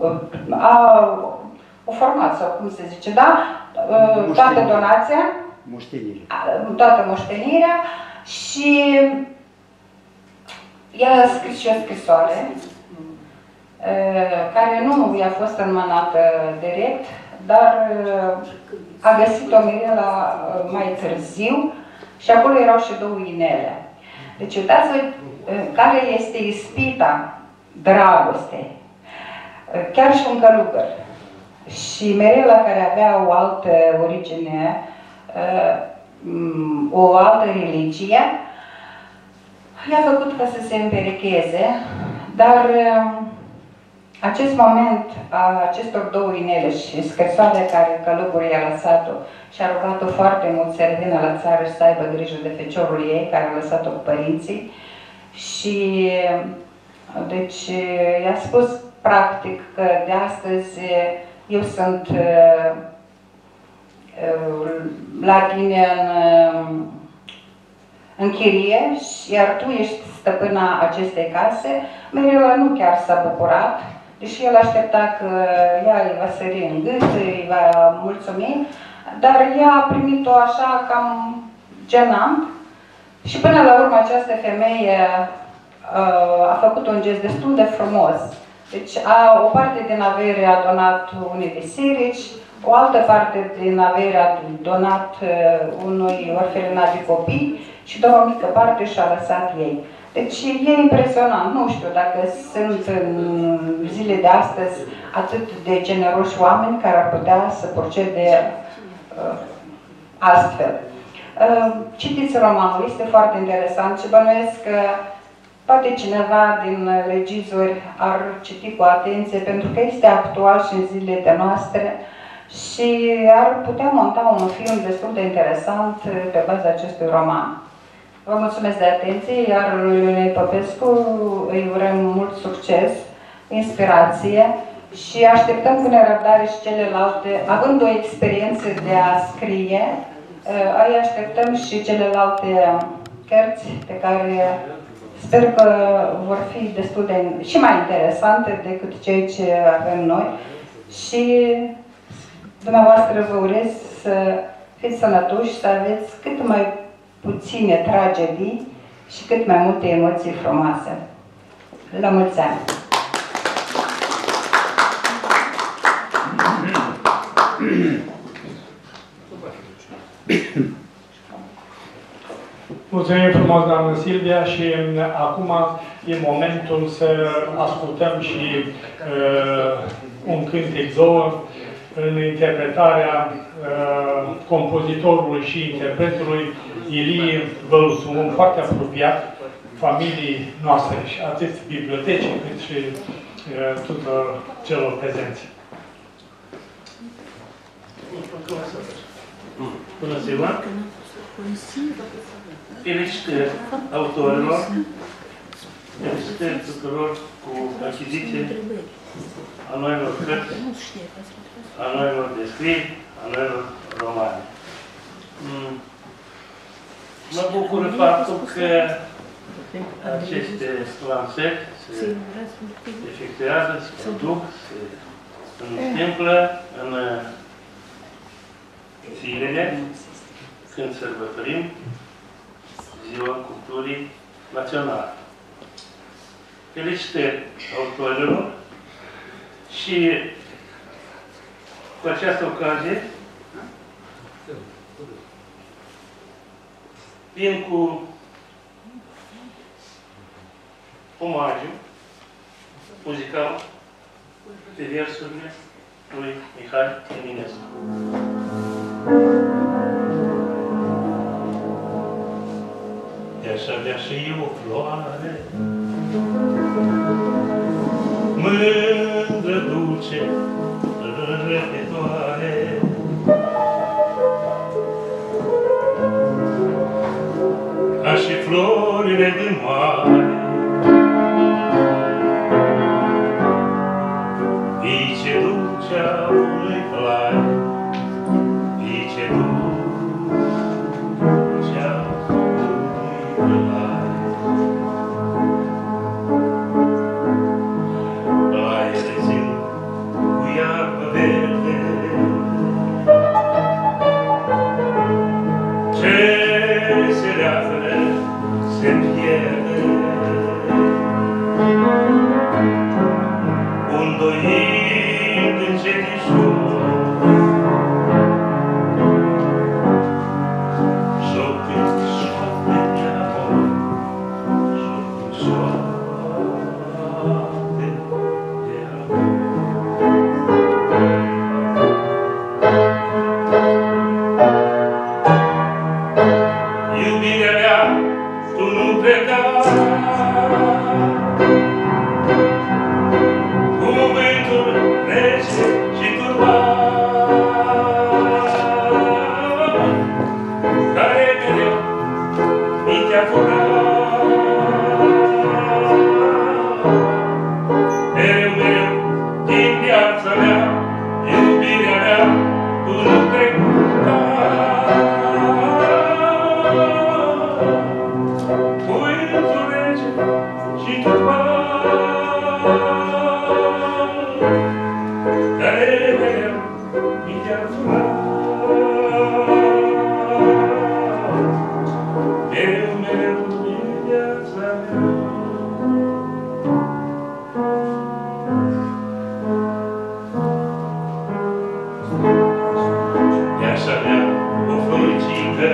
o format, sau cum se zice, da? Toată donația, toată moștenirea și el a scris și o scrisoare care nu i-a fost înmânată direct, dar a găsit-o Mirela mai târziu și acolo erau și 2 inele. Deci uitați-vă care este ispita dragostei. Chiar și un călugăr. Și Mirela, care avea o altă origine, o altă religie, i-a făcut ca să se împerecheze, dar acest moment a acestor 2 inele și scrisoarea care călugărul i-a lăsat-o și a rugat-o foarte mult să revină la țară și să aibă grijă de feciorul ei, care a lăsat-o cu părinții. Și deci i-a spus practic că de astăzi eu sunt la tine în chirie, iar tu ești stăpâna acestei case. Mirela nu chiar s-a bucurat, deși el aștepta că ea îi va sări în gât, îi va mulțumi, dar ea a primit-o așa cam genant și până la urmă această femeie a făcut un gest destul de frumos. Deci o parte din avere a donat unei biserici, o altă parte din avere a donat unui orfelinat de copii și doar o mică parte și-a lăsat ei. Deci e impresionant. Nu știu dacă sunt în zile de astăzi atât de generoși oameni care ar putea să procede astfel. Citiți romanul, este foarte interesant și bănuiesc că poate cineva din regizori ar citi cu atenție pentru că este actual și în zilele noastre și ar putea monta un film destul de interesant pe baza acestui roman. Vă mulțumesc de atenție, iar lui Ionel Popescu îi urăm mult succes, inspirație și așteptăm cu nerăbdare și celelalte, având o experiență de a scrie, îi așteptăm și celelalte cărți pe care sper că vor fi destul de și mai interesante decât cei ce avem noi și dumneavoastră vă urez să fiți sănătoși, să aveți cât mai puține tragedii și cât mai multe emoții frumoase. La mulți ani! Mulțumim frumos, doamnă Silvia, și acum e momentul să ascultăm și un cântec două în interpretarea compozitorului și interpretului Ilie Văluțu, un om foarte apropiat familiei noastre, și atât bibliotecii cât și tuturor celor prezenți. Bună ziua! Felicitări autorilor, felicitări tuturor cu achiziție a noilor cărți, a noilor descrieri, a noilor romane. Mă bucură faptul că aceste lansări se efectuează, se produc, se întâmplă în zilele când sărbătorim Ziua Culturii Naționale. Felicitări autorilor și cu această ocazie vin cu omagiu muzical pe versurile lui Mihai Eminescu. De-aș avea și eu o floare, mândră, dulce, răpitoare, ca și florile din mare, Ii ce dulcea unui clai, Ii ce dulcea unui clai. Aere zi cu iarbă verde, ce se leagă, se pierde, îndoind încetișor, șoptind șoapte de amor, șoptind șoapte de amor. Iubirea mea, tu nu pleca, cuvântul rece și turbat, care mereu mintea furat. Mereu, mereu, din viața mea, iubirea mea, tu nu pleca. Cuvântul rece și turbat, care mereu mintea furat. Mereu, mereu din viața mea. De-aș avea o floricică,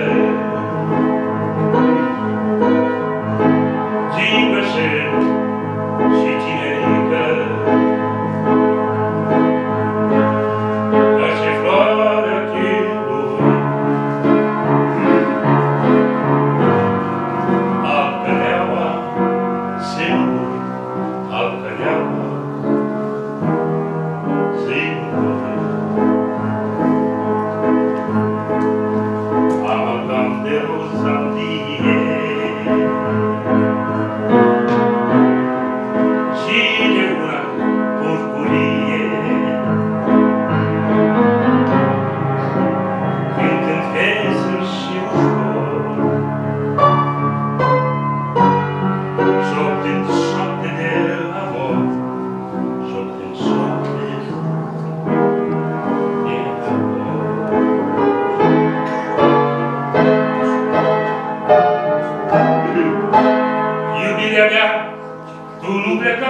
gingașel și tinerică, ca și floarea chilului, alcăneaua semnului, alcăneaua semnului. Amalgam de rozandie și de una purpurie, cântând vesel și ușor, șoptind șoapte de amor, șoptind șoapte de amor. Iubirea mea, tu nu pleca,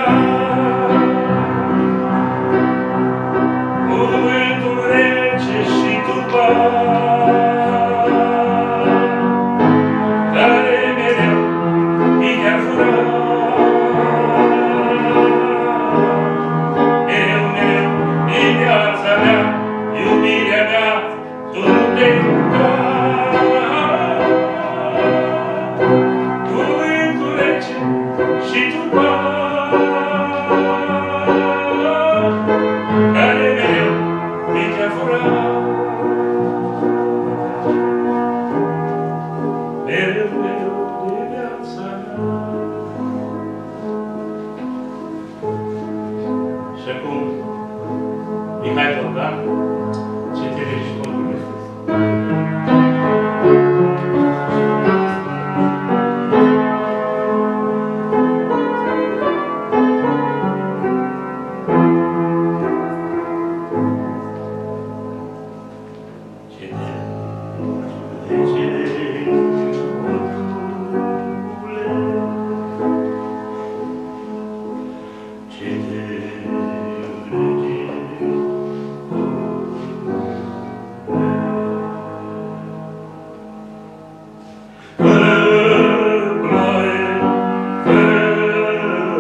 cuvântul rece și turbat, care mereu mintea furat. Mereu, mereu, din viața mea, iubirea mea, tu nu pleca. Cuvântul rece și turbat, care mereu mintea furat. Mereu, mereu din viața mea. Și acum, Mihai Bogdan, citire și conturile. Fără ploaie, fără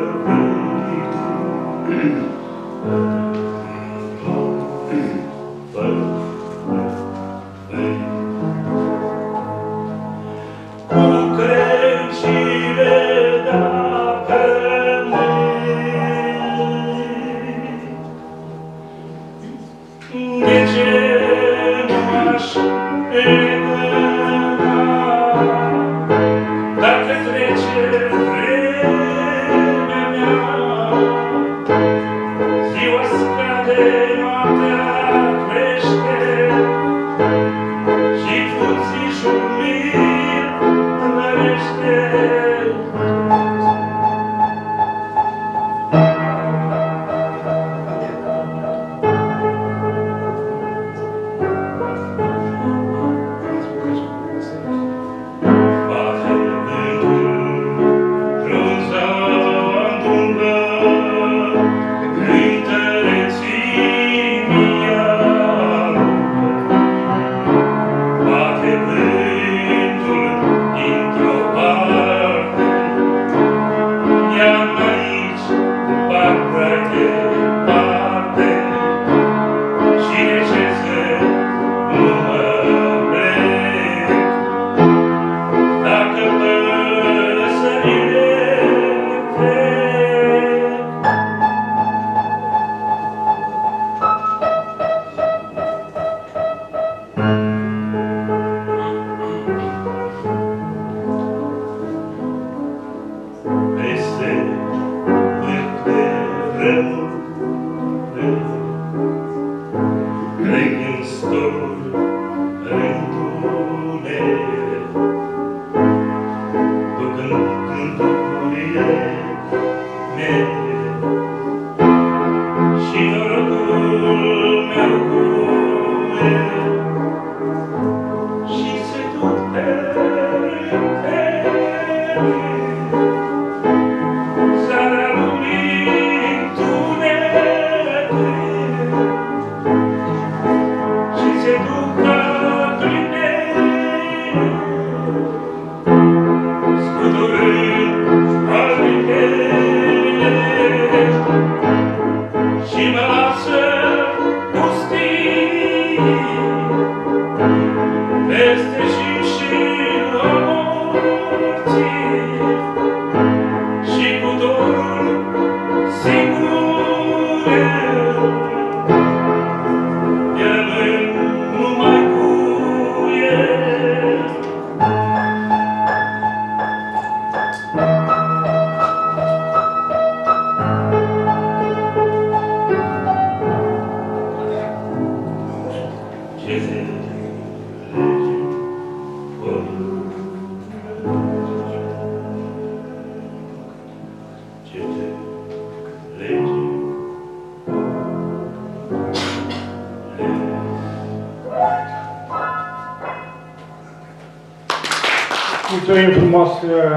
Mulțumim frumos,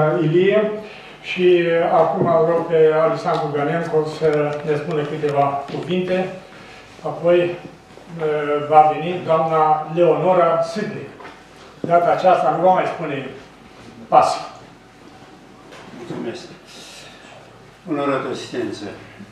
Ilie, și acum rog pe Alexandru Ganenco să ne spună câteva cuvinte, apoi va veni doamna Leonora Sâdnic. Data aceasta nu va mai spune pas. Mulțumesc. Onorată asistență.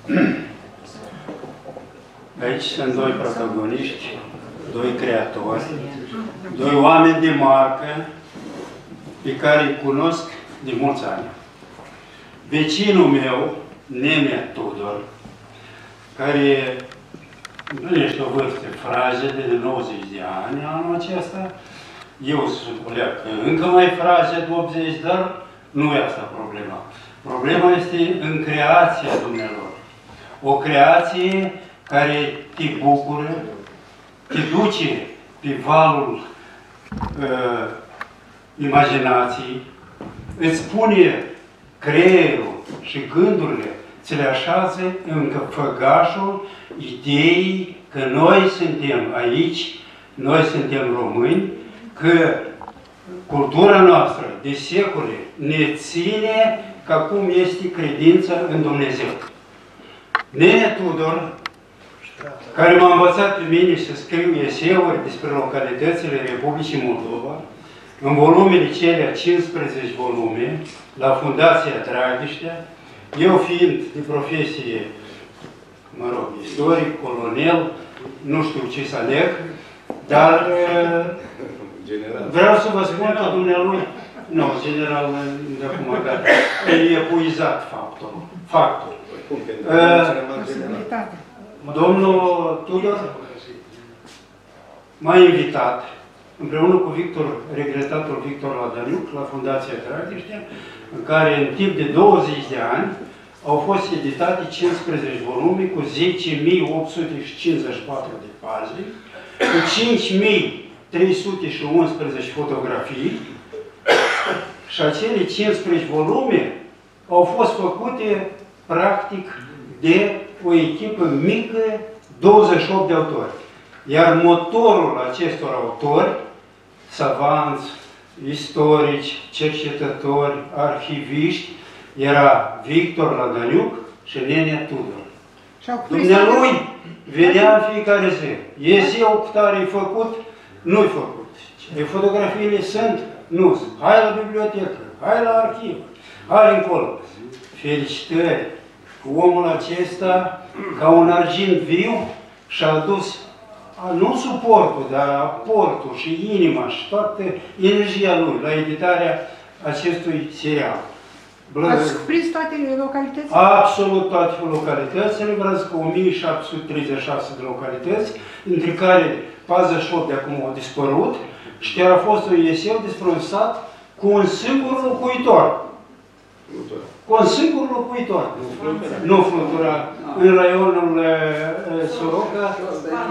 Aici sunt doi protagoniști, doi creatori, doi oameni de marcă pe care îi cunosc de mulți ani. Vecinul meu, Nenea Tudor, care împlinește o vârstă fragedă de 90 de ani anul acesta, eu spunea că încă mai fraged 80, dar nu e asta problema. Problema este în creația dumnealor. O creație care te bucură, te duce pe valul imaginației, îți pune creierul și gândurile, ți le așează în făgașul ideii că noi suntem aici, noi suntem români, că cultura noastră de secole ne ține ca cum este credința în Dumnezeu. Nenea Tudor, care m-a învățat pe mine să scriu eseuri despre localitățile Republicii Moldova, în volumele celea 15 volume, la Fundația Dragiștea, eu fiind de profesie mă rog, istoric, colonel, nu știu ce să aleg, dar vreau să vă spun că dumnealui, nu, general, de acum gata, e epuizat factul. Domnul Tudor m-a invitat, împreună cu regretatul Victor Ladăniuc, la Fundația Dragiștea, în care în timp de 20 de ani au fost editate 15 volume cu 10.854 de pagini, cu 5.311 fotografii și acele 15 volume au fost făcute practic de o echipă mică, 28 de autori. Iar motorul acestor autori, savanți, istorici, cercetători, arhiviști, era Victor Ladăniuc și Nenea Tudor. Dumnealui venea în fiecare zi. E ziua cu tare e făcut, nu-i făcut. Fotografiile sunt, nu sunt. Hai la bibliotecă, hai la arhivă, hai încolo. Felicitări! Omul acesta, ca un argint viu, și-a adus nu suportul, dar aportul și inima și toată energia lui la editarea acestui serial. Ați cuprins toate localitățile? Absolut toate localitățile, vreau că 1736 de localități, între care 48 de acum au dispărut, și chiar a fost un eseu despre un sat cu un singur locuitor. Cu un singur locuitor. Nu Flutura. În raionul Soroca,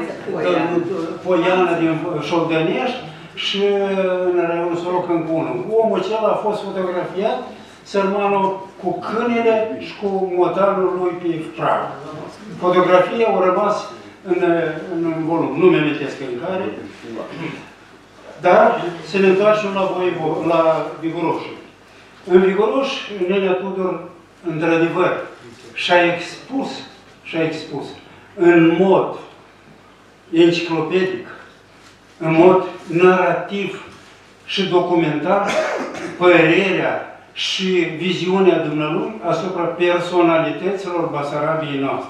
Poiana din Șoldănești și în raionul Soroca încă unul. Omul acela a fost fotografiat, sărmanul cu câinele și cu motarul lui pe prag. Fotografia au rămas în volum. Nu mi-am amintesc în care. Dar să ne întoarcem la Vigoroșu. În Vigoroș, Nenea Tudor, într-adevăr, și-a expus în mod enciclopedic, în mod narrativ și documentar părerea și viziunea dumnealui asupra personalităților Basarabiei noastre.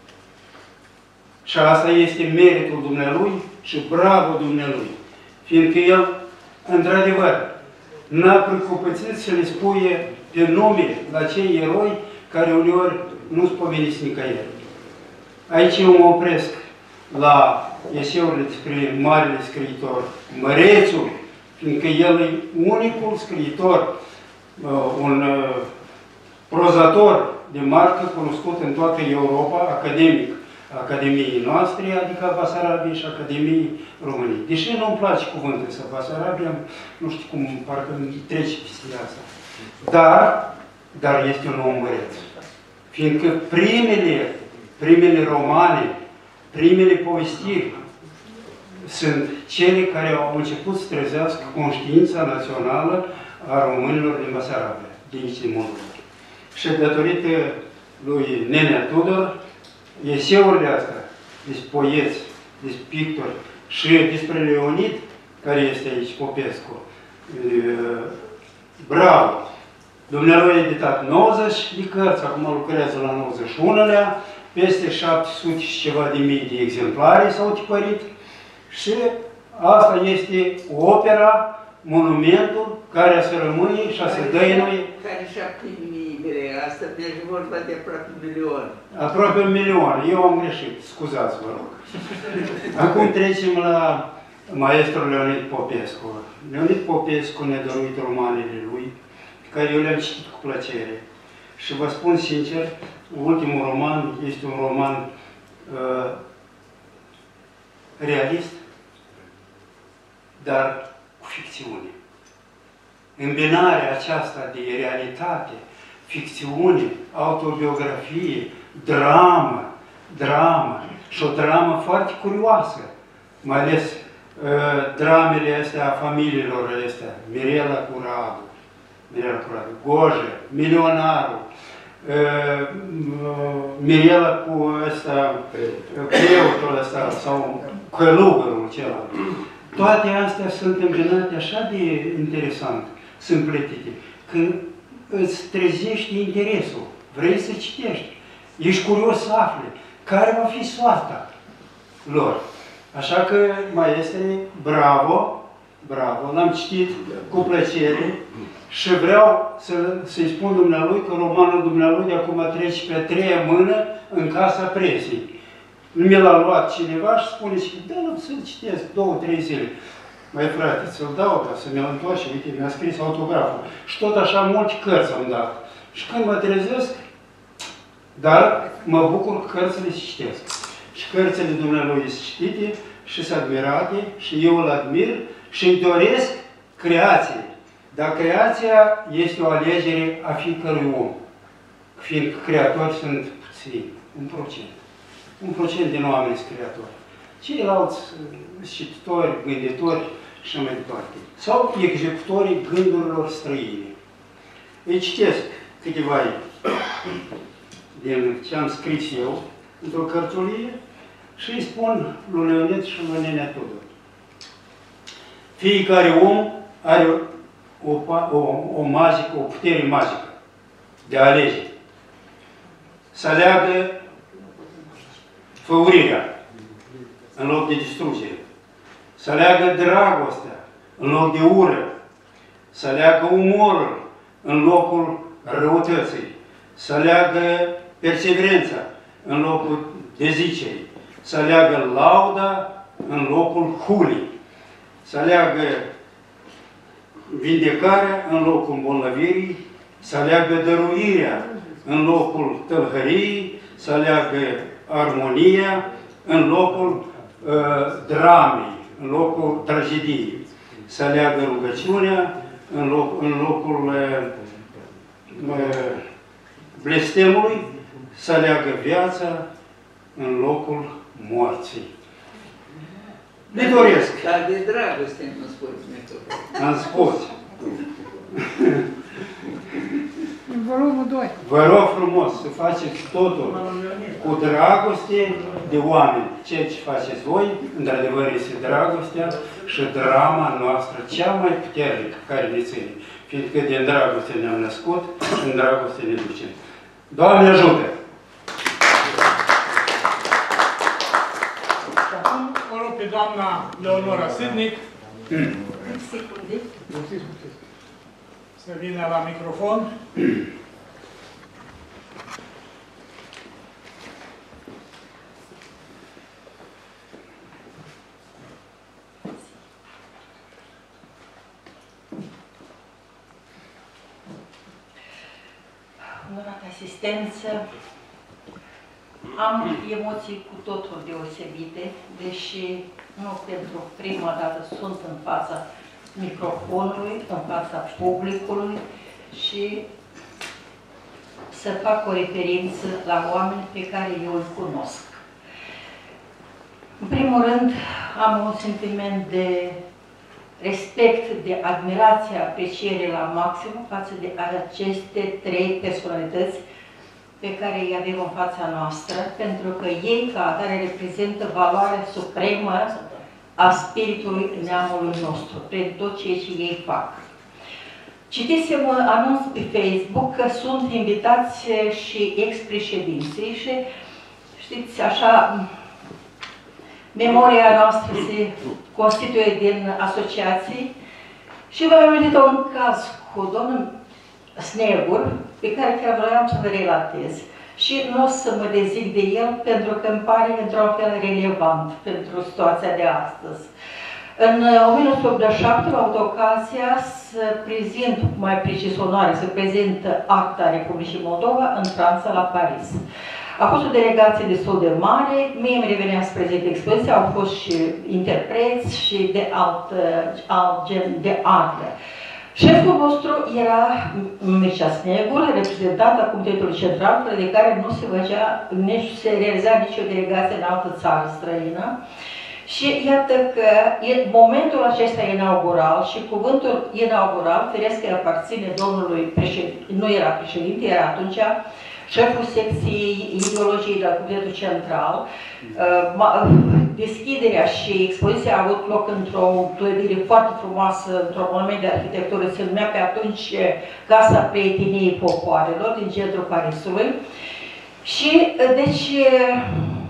Și asta este meritul dumnealui și bravo dumnealui, fiindcă el, într-adevăr, n-a preocupățit să le spuie pe nume la cei eroi care uneori nu-s pomeniți nicăieri. Aici eu mă opresc la eseurile despre marele scriitor Mărețul, fiindcă el e unicul scriitor, un prozator de marcă cunoscut în toată Europa, academic, Academiei noastre, adică a Basarabiei și Academiei României. Deși nu-mi place cuvântul ăsta, Basarabia, nu știu cum, parcă îmi trece chestia asta. Dar este un om măreț. Fiindcă primele romane, primele povestiri sunt cele care au început să trezească conștiința națională a românilor din Basarabia, din niște moduri. Și datorită lui Nenea Tudor, eseurile astea despre poeți, despre pictori și despre Leonid, care este aici, Popescu, bravo! Dumnealui a editat 90 de cărți, acum lucrează la 91-lea, peste 700 și ceva de mii de exemplare s-au tipărit și asta este opera, monumentul care să rămâne și să dăinuie. Care 7.000 asta deci vorba de aproape 1 milion. Aproape 1 milion. Eu am greșit. Scuzați, vă rog. Acum trecem la maestrul Leonid Popescu. Leonid Popescu ne-a dăruit romanele lui, pe care eu le-am citit cu plăcere. Și vă spun sincer, ultimul roman este un roman realist, dar cu ficțiune. Îmbinarea aceasta de realitate, ficțiune, autobiografie, dramă și o dramă foarte curioasă, mai ales dramele astea a familiilor astea, Mirela cu Radu, Goje, Milionarul, Mirela cu ăsta, preotul ăsta sau călugărul celălalt. Toate astea sunt îmbinate așa de interesant, sunt plătite, că îți trezește interesul, vrei să citești, ești curios să afli. care va fi soarta lor. Așa că, maestre, bravo, bravo, l-am citit cu plăcere și vreau să-i spun dumnealui că romanul dumnealui de acum trece pe a treia mână în casa presei. Mi l-a luat cineva și spune că dă-l să-l citesc 2-3 zile. Mai frate, să-l dau ca să mi-l întoarce, uite, mi-a scris autograful. Și tot așa mulți cărți am dat. Și când mă trezesc, dar mă bucur că cărțile se citesc. Și cărțile dumnealui sunt citite și sunt admirate și eu îl admir și îi doresc creație. Dar creația este o alegere a fiecărui om. Fiindcă creatori sunt puțini, 1%. 1% din oameni sunt creatori. Ceilalți cititori, gânditori și mai departe. Sau executorii gândurilor străine. Îi citesc câteva din ce am scris eu într-o cărțulie și îi spun lui Leonid și lui Nenea Tudor. Fiecare om are o magică, o putere magică de a alege. Să aleagă făurirea în loc de distrugere. Să aleagă dragostea în loc de ură. Să aleagă umorul în locul răutății. Să aleagă perseverența în locul dezicerii. Să aleagă lauda în locul hulii. Să aleagă vindecarea în locul îmbolnăvirii. Să aleagă dăruirea în locul tălhăriei. Să aleagă armonia în locul dramei, în locul tragediei. Să aleagă rugăciunea în locul blestemului, să aleagă viața în locul morții. Le doresc. Dar de dragoste nu spui. Am spus. Volumul 2. Vă rog frumos să faceți totul cu dragoste de oameni. Ceea ce faceți voi, într-adevăr, este dragostea și drama noastră cea mai puternică care ne ține. Fiindcă din dragoste ne-am născut și în dragoste ne ducem. Doamne ajută! O rog pe doamna Leonora Sidnic să vină la microfon. Onorată asistență, am emoții cu totul deosebite, deși nu pentru prima dată sunt în fața microfonului, în fața publicului și să fac o referință la oameni pe care eu îi cunosc. În primul rând, am un sentiment de respect, de admirație, apreciere la maxim față de aceste trei personalități pe care îi avem în fața noastră, pentru că ei, ca atare, reprezintă valoarea supremă a spiritului neamului nostru, prin tot ceea ce ei fac. Citisem anunț pe Facebook că sunt invitați și ex-președinții și, știți, așa, memoria noastră se constituie din asociații și v-am amintit un caz cu domnul Snegur, pe care chiar vreau să vă relatez. Și nu o să mă dezic de el, pentru că îmi pare într-un fel relevant pentru situația de astăzi. În 1987 am avut ocazia să prezint, mai precis onoare, să prezint Acta Republicii Moldova în Franța, la Paris. A fost o delegație destul de mare, mie îmi revenea să prezint expoziția, au fost și interpreți și de alt gen de artă. Șeful nostru era Mircea Snegur, reprezentant al Comitetului Central, de care nu se făcea, nici se realiza nicio delegație în altă țară străină. Și iată că momentul acesta inaugural și cuvântul inaugural, firesc că aparține domnului președinte, nu era președinte, era atunci șeful secției ideologiei de la Comitetul Central. Deschiderea și expoziția a avut loc într-o clădire foarte frumoasă, într-un monument de arhitectură, se numea pe atunci Casa Prieteniei Popoarelor, din centrul Parisului. Și, deci,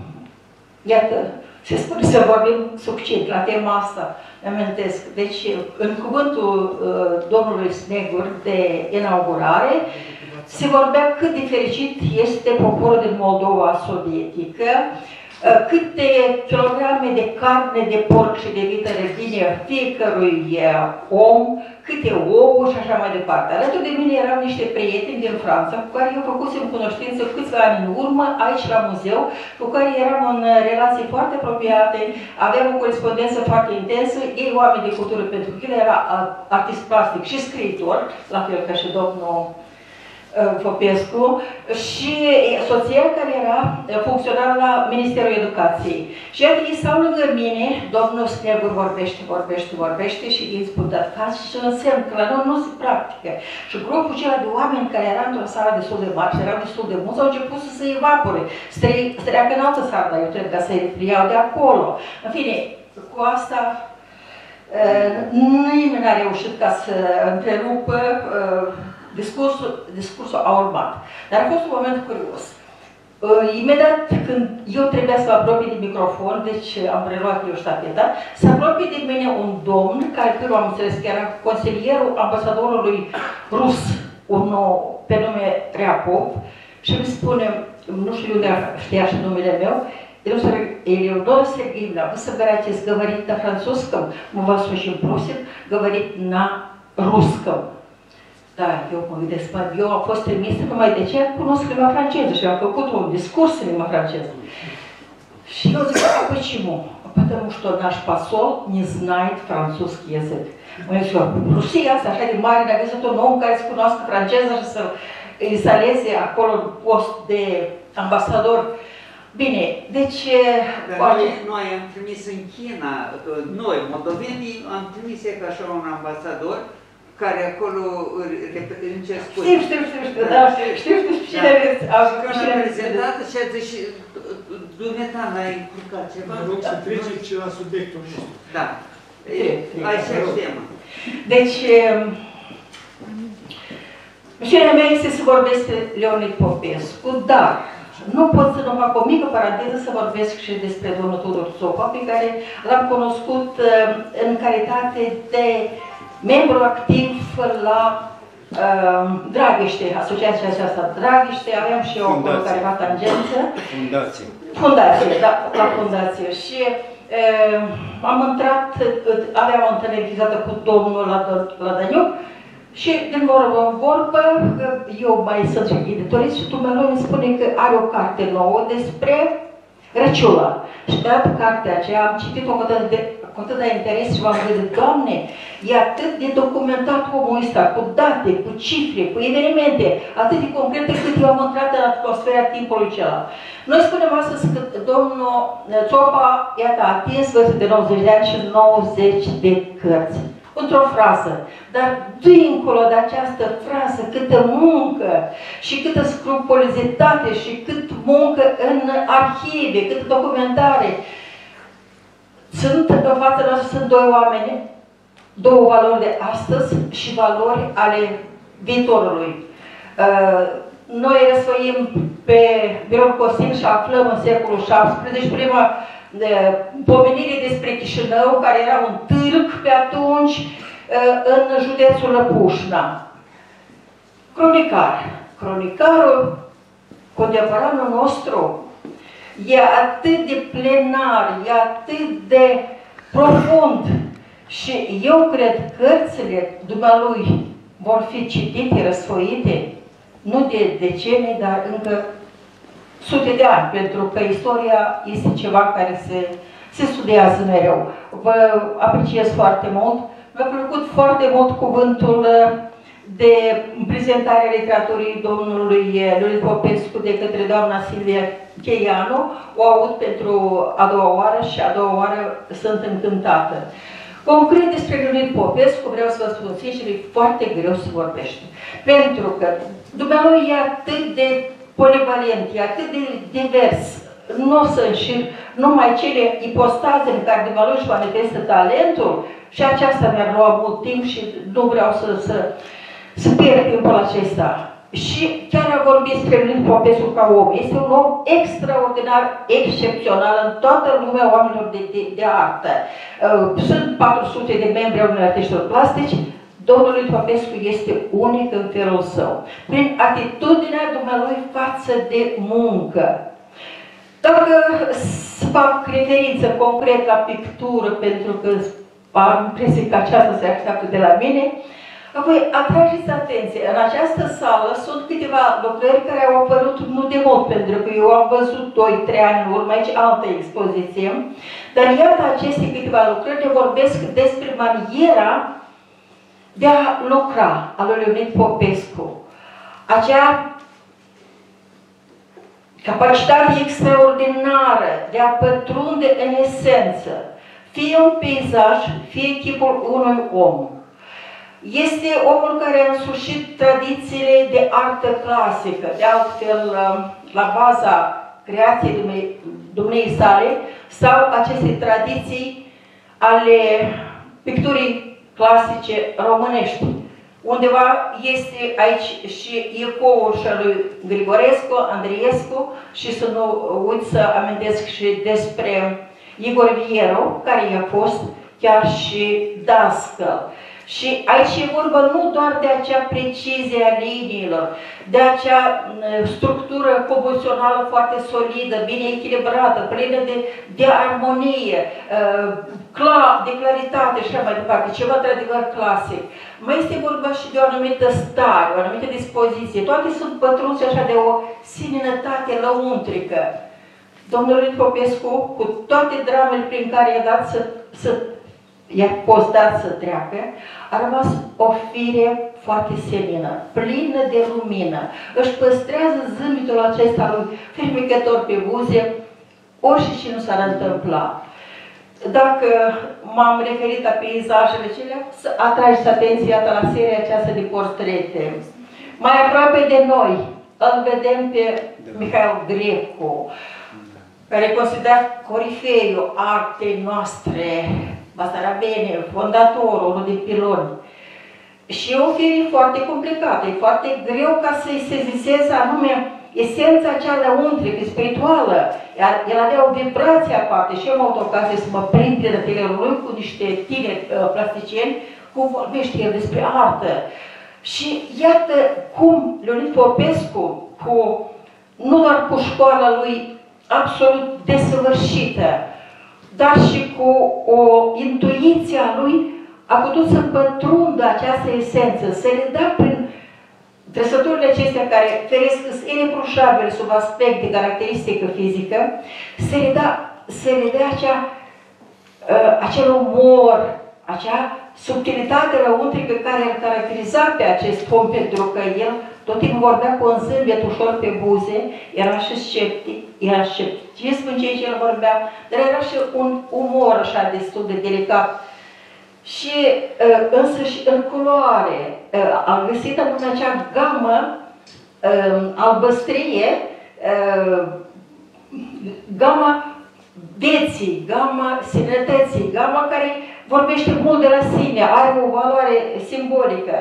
iată, se spune să vorbim succint la tema asta, îmi amintesc. Deci, în cuvântul domnului Snegur de inaugurare, se vorbea cât de fericit este poporul din Moldova sovietică, câte kilograme de carne de porc și de vită revine fiecărui om, câte ouă și așa mai departe. Alături de mine erau niște prieteni din Franța, cu care eu făcusem cunoștință câțiva ani în urmă, aici la muzeu, cu care eram în relații foarte apropiate, aveam o corespondență foarte intensă, ei oameni de cultură, pentru că el era artist plastic și scriitor, la fel ca și domnul Popescu, și soția care era funcționar la Ministerul Educației. Și iată, ei stau lângă mine, domnul Snegur vorbește și ei spun, dar ca și însemn că la noi nu se practică. Și grupul acela de oameni care erau într-o sală destul de mare și erau destul de mulți, au început să se evapore, să treacă în altă sală, dar eu trebuia să iau de acolo. În fine, cu asta nimeni n-a reușit ca să întrerupă discursul a urmat. Dar a fost un moment curios. Imediat când eu trebuia să mă apropii de microfon, deci am preluat eu ștafeta, se apropie de mine un domn, care pe am înțeles că era consilierul ambasadorului rus, pe nume Reapov, și îmi spune, nu știu unde știa și numele meu, Eleonora Sergeevna, вы собираетесь говорить на французском, мы вас очень просим говорить на русском. Da, eu mă gândesc, eu am fost trimisă numai de ce cunosc limba franceză și am făcut un discurs în limba franceză. Și eu zic, почему? Потому что наш посол не знает французский язык. Mă zic, Rusia asta așa de mare, dacă sunt un om care să cunoască franceză și să îi se alege acolo post de ambasador. Bine, deci... Noi am trimis în China, noi, moldovenii, am trimis ca așa un ambasador care acolo încerc spune. Știu, da, știu cine aveți. Când am prezentat și a zis și dumneata n-ai încurcat ceva. Mă rog să treceți la subiectul nostru. Da, așa temă. Deci, misiunea mea este să vorbesc despre Leonid Popescu, dar nu pot să nu fac o mică paranteză să vorbesc și despre domnul Tudor Țopa, pe care l-am cunoscut în calitate de membru activ la Dragește, asociația aceasta Dragește, aveam și eu acolo careva tangență. Fundație, da, la fundație. Și am intrat, aveam o întâlnire vizată cu domnul la Daniuc și din vorbă în vorbă, eu mai sunt și editorist și dumnealui îmi spune că are o carte nouă despre Răciula. Și de cartea aceea am citit-o cu atât de interes și v-am gândit, Doamne, e atât de documentat omul ăsta, cu date, cu cifre, cu evenimente, atât de concrete cât eu am intrat în atmosfera timpului acela. Noi spunem astăzi că domnul Țopa, iată, a atins vârsta de 90 de ani și 90 de cărți. Într-o frază, dar dincolo de această frază, câtă muncă și câtă scrupulozitate și cât muncă în arhive, câtă documentare. Sunt în fața noastră, sunt doi oameni, două valori de astăzi și valori ale viitorului. Noi răsfăim pe Biroul Costin și aflăm în secolul XVII prima pomenire despre Chișinău, care era un târg pe atunci în județul Lăpușna. Cronicarul contemporanul nostru e atât de plenar, e atât de profund și eu cred că cărțile dumnealui vor fi citite, răsfoite, nu de decenii, dar încă sute de ani, pentru că istoria este ceva care se studiază mereu. Vă apreciez foarte mult. Mi-a plăcut foarte mult cuvântul de prezentare a literaturii domnului Leonid Popescu de către doamna Silvia Cheianu. O aud pentru a doua oară și a doua oară sunt încântată. Concret despre Leonid Popescu vreau să vă spun sincer, e foarte greu să vorbește. Pentru că dumnealui e atât de polivalent, e atât de divers, nu o să înșir numai cele ipostaze în care dumnealui își manifestă talentul și aceasta mi-a luat mult timp și nu vreau să pierd timpul acesta. și chiar a vorbit despre Leonid Popescu ca om. Este un om extraordinar, excepțional în toată lumea oamenilor de artă. Sunt 400 de membri ai unui artiștilor plastici. Domnul Leonid Popescu este unic în felul său, prin atitudinea dumnealui față de muncă. Dacă să fac referință concret la pictură, pentru că am impresia că aceasta se așteaptă de la mine, apoi atrageți atenție. În această sală sunt câteva lucrări care au apărut nu de mult, pentru că eu am văzut 2-3 ani în urmă aici altă expoziție, dar iată aceste câteva lucrări ne vorbesc despre maniera de a lucra a lui Leonid Popescu. Acea capacitate extraordinară de a pătrunde în esență, fie un peisaj, fie chipul unui om. Este omul care a însușit tradițiile de artă clasică, de altfel la baza creației dumnei sale, sau aceste tradiții ale picturii clasice românești. Undeva este aici și ecoul și al lui Grigorescu, Andriescu și să nu uit să amintesc și despre Igor Vieru, care i-a fost chiar și dascăl. Și aici e vorba nu doar de acea precizie a liniilor, de acea structură compozițională foarte solidă, bine echilibrată, plină de armonie, de claritate și așa mai departe, ceva într-adevăr clasic. Mai este vorba și de o anumită stare, o anumită dispoziție. Toate sunt pătrunse așa de o seninătate lăuntrică. Domnul Leonid Popescu, cu toate dramele prin care i-a fost dat să treacă, a rămas o fire foarte senină, plină de lumină. Își păstrează zâmbitul acesta lui fermecător pe buze, orice nu s-ar întâmpla. Dacă m-am referit la peisajele acelea, să atrageți atenția la seria aceasta de portrete. Mai aproape de noi, îl vedem pe Mihail Grecu, care e considerat corifeiul artei noastre, basarabene, fondatorul, unul din piloni. Și e o fire foarte complicată, e foarte greu ca să-i seziseze anume esența cea lăuntrică, spirituală. El avea o vibrație aparte și eu am avut ocazie să mă prind prin atelierul lui cu niște tineri plasticieni, cum vorbește el despre artă. Și iată cum Leonid Popescu, nu doar cu școala lui absolut desăvârșită, dar și cu o intuiție a lui, a putut să pătrundă această esență, să le dea prin trăsăturile acestea care feresc ireproșabile sub aspect de caracteristică fizică, să le dea acel umor, acea subtilitate lăuntrică care îl caracteriza pe acest om, pentru că el tot timpul vorbea cu un zâmbet ușor pe buze, era și sceptic, era scepticism în ceea ce el vorbea, dar era și un umor așa destul de delicat. Și însă și în culoare, am găsit în acea gamă albăstrie, gama vieții, gama seninătății, gama care vorbește mult de la sine, are o valoare simbolică.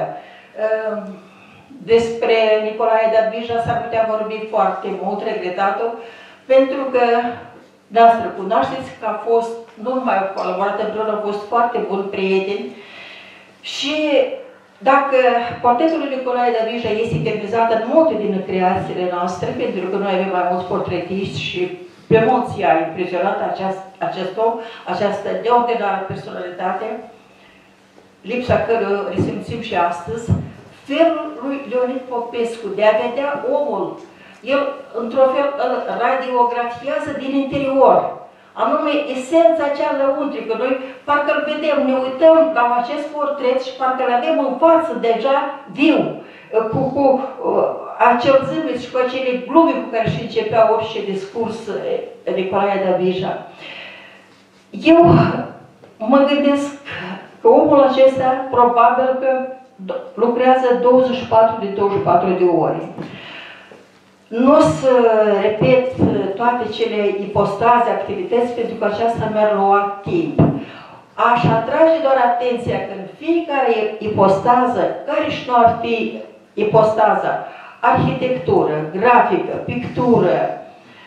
Despre Nicolae Dabija s-ar putea vorbi foarte mult, regretat-o, pentru că dumneavoastră cunoașteți că a fost, nu numai colaborat împreună, a fost foarte bun prieteni. Și dacă portretul lui Nicolae Dabija este eternizat în multe din creațiile noastre, pentru că noi avem mai mulți portretiști și pe mulți i-a impresionat acest om, această neordinară personalitate, lipsa căruia resimțim și astăzi, felul lui Leonid Popescu de a vedea omul, el într-un fel îl radiografiază din interior, anume esența cea lăuntrică. Noi parcă îl vedem, ne uităm la acest portret și parcă îl avem în față deja viu, cu acel zâmbet și cu acele glume cu care și începea orice discurs Nicolae Dabija. Eu mă gândesc că omul acesta probabil că lucrează 24 de 24 de ore. Nu o să repet toate cele ipostaze, activități, pentru că aceasta mi-ar lua timp. Aș atrage doar atenția că în fiecare ipostază, care și nu ar fi ipostaza, arhitectură, grafică, pictură,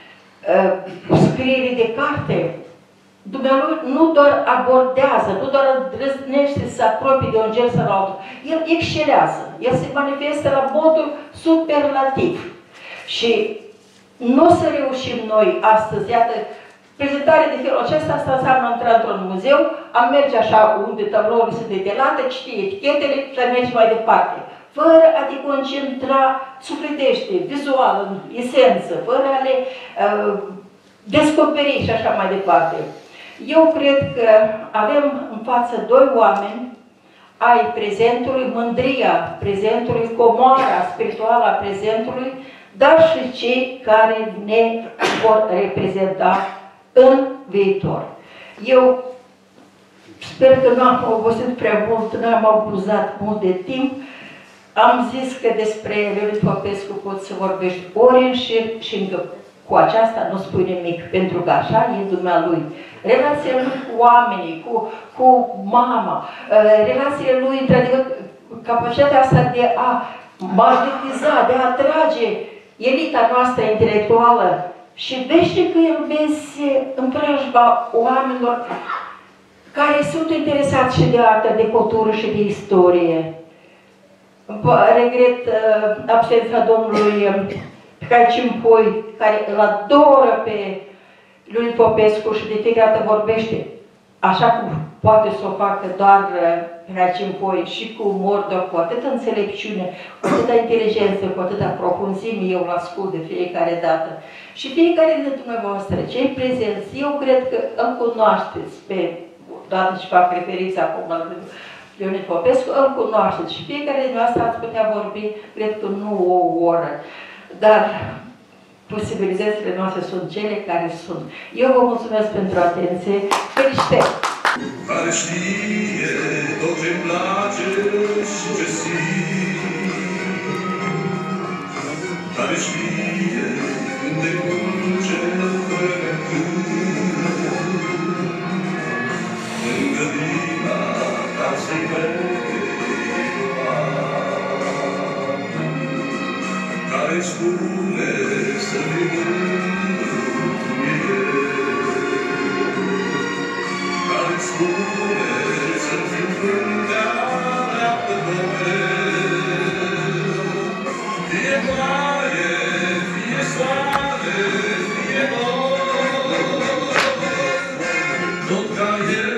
scriere de carte, Dumnezeu nu doar abordează, nu doar îndrăznește să se apropie de un gel sau altul, El excelează, El se manifestă la modul superlativ. Și nu o să reușim noi astăzi, iată, prezentare de felul acesta, asta înseamnă intra într-un muzeu, am merge așa unde tablourile sunt detelate, citi etichetele și am merge mai departe. Fără a te concentra sufletește, vizual, în esență, fără a le descoperi și așa mai departe. Eu cred că avem în față doi oameni ai prezentului, mândria prezentului, comoara spirituală a prezentului, dar și cei care ne vor reprezenta în viitor. Eu sper că nu am obosit prea mult, nu am abuzat mult de timp. Am zis că despre Leonid Popescu poți să vorbești ori în șir și încă cu aceasta nu spui nimic, pentru că așa e dumnealui. Relațiile lui cu oamenii, cu mama, relațiile lui, într-adevăr, capacitatea asta de a magnetiza, de a atrage elita noastră intelectuală și vește că el vezi în preajma oamenilor care sunt interesați și de artă, de cultură și de istorie. Regret absența domnului Mihai Cimpoi, care îl adoră pe Leonid Popescu și de fiecare dată vorbește așa cum poate să o facă doar Mihai Cimpoi și cu umor, doar cu atâta înțelepciune, cu atâta inteligență, cu atâta profunzime, eu îl ascult de fiecare dată. Și fiecare dintre dumneavoastră, cei prezenți, eu cred că îl cunoașteți pe, doar și fac referință acum la Leonid Popescu, îl cunoașteți și fiecare dintre noastre ați putea vorbi, cred că nu o oră, dar posibilitățile noastre sunt cele care sunt. Eu vă mulțumesc pentru atenție. Felicitări! Care știe tot ce-mi place și ce simt, care știe când de dulce fără cânt, lângă vina casei mele, care spune să fii mândru cu mine, care spune să fii fruntea mea pe pământ. Fie ploaie, fie soare, fie nor, tot ca el,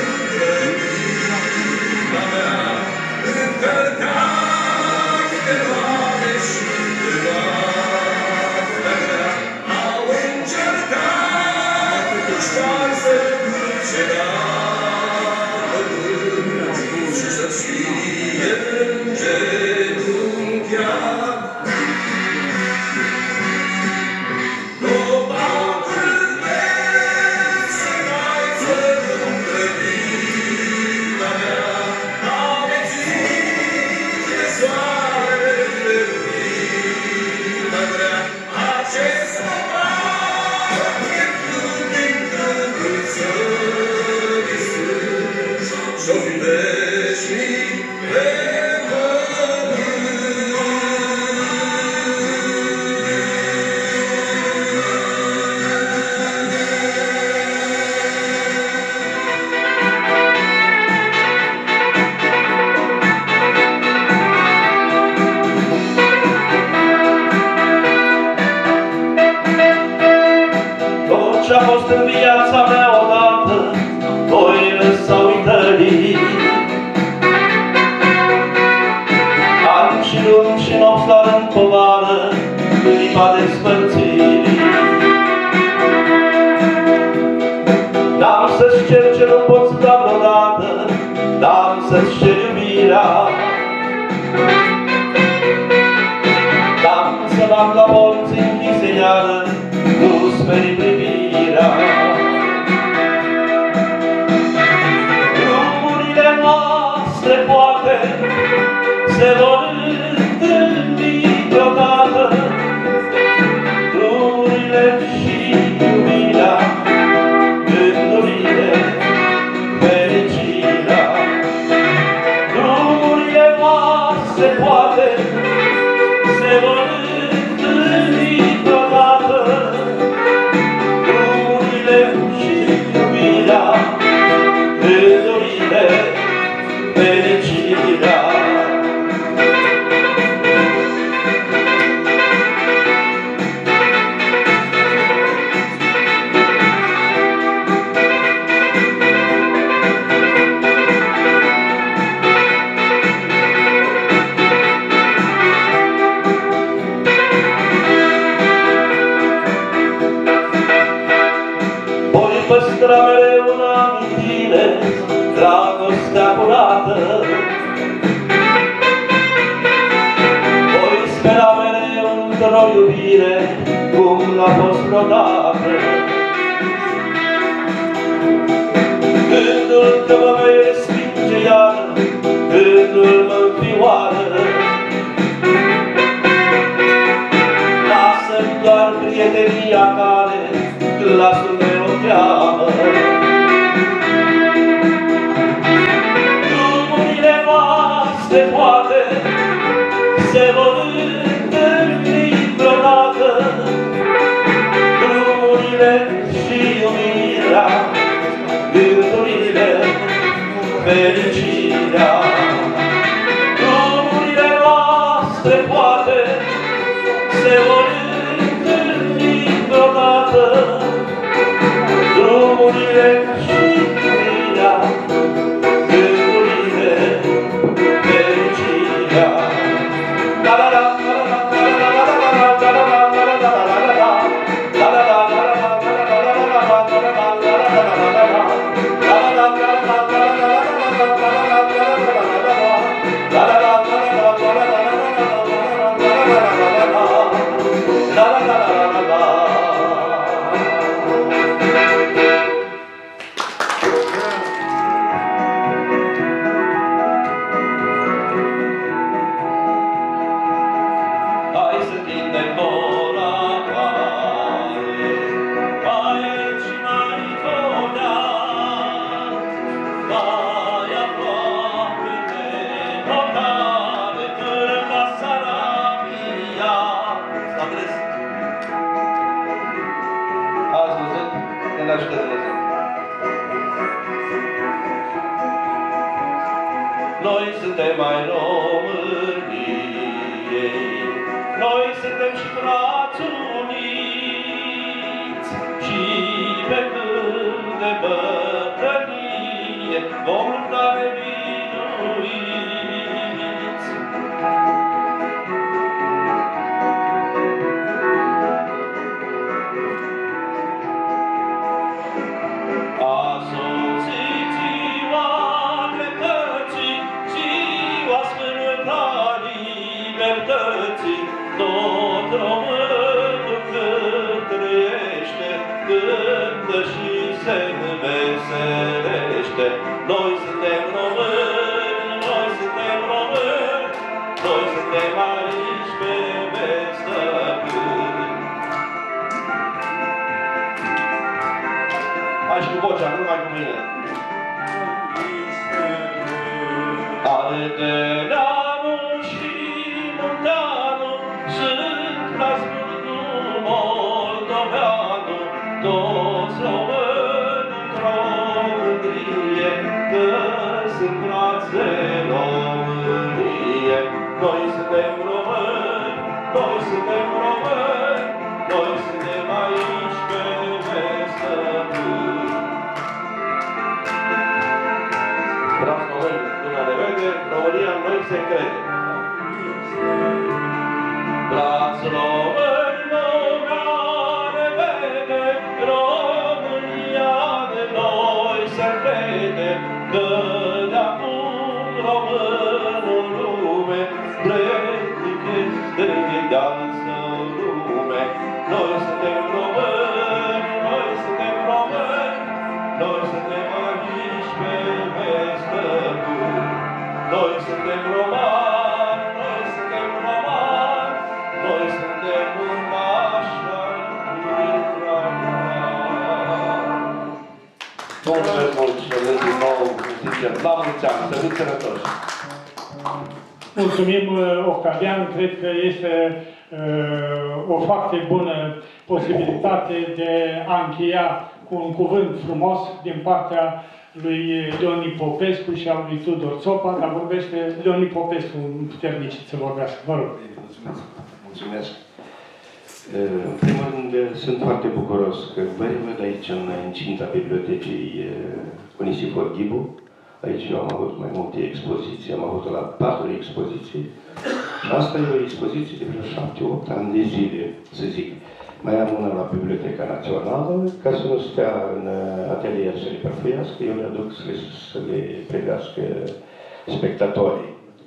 încărcat de clipa despărțirii. N-am să-ți cer ce nu poți da vreodată, n-am să-ți cer iubirea. N-am să fac la morți închise iară, nu speri privirea. Drumurile noastre poate se vor întâlni vreodată, drumurile și iubirea, gândurile, fericirea. Drumurile noastre poate se vor întâlni vreodată, drumurile și iubirea, gândurile, fericirea. Păstra mereu în amintire dragostea curată. Voi spera mereu într-o iubire cum n-a fost vreodată. Gândul că mă vei respinge iară, gândul mă înfioară. Lasă-mi doar prietenia care glasul meu o cheamă. Drumurile noastre poate se vor întâlni vreodată, drumurile și iubirea, gândurile, fericirea. Drumurile noastre poate se vor întâlni vreodată, drumurile și iubirea, gândurile, fericirea. La la la la la la la la la Noi suntem ai României, noi suntem și frați uniți, și pe când de bătrânie vom lupta nevinuiți. Tot românul cât trăiește, cântă și se veselește. Noi suntem români, noi suntem români, noi suntem aici pe Vestăpâni. Hai și cu vocea, nu numai cu mine. Ardeneanu și Munteanu sunt plasmul moldoveanu, toți români într-o mândrie, că sunt frați de Românie. Noi suntem români, noi suntem români, noi suntem aici pe Vestăpâni. Frați români, lumea ne vede, România în noi se încrede. Frați români, felicitări. La mulți ani, să fiți sănătoși. Mulțumim, Octavian. Cred că este o foarte bună posibilitate de a încheia cu un cuvânt frumos din partea lui Leonid Popescu și a lui Tudor Țopa, dar vorbește Leonid Popescu, puternicit să vorbească. Vă rog. Mulțumesc. Mulțumesc. În primul rând, sunt foarte bucuros că vă revăd aici în incinta bibliotecii Onisifor Ghibu. Aici eu am avut mai multe expoziții, am avut la 4 expoziții. Și asta e o expoziție de vreo 7-8 ani de zile, să zic. Mai am una la Biblioteca Națională, ca să nu stea în atelier să le prăfuiască, eu le aduc să le privească spectatorii.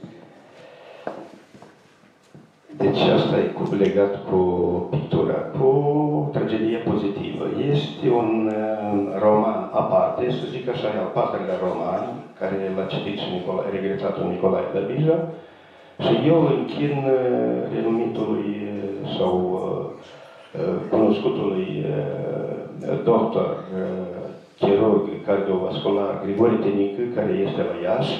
Deci asta e legat cu pictura, cu tragedia pozitivă. Este un roman aparte, să zic așa, e al 4-lea roman, care l-a citit și regretatul Nicolae Dabija, și eu îl închin renumitului sau cunoscutului doctor, chirurg cardiovascular Grigore Tenică, care este la Iași,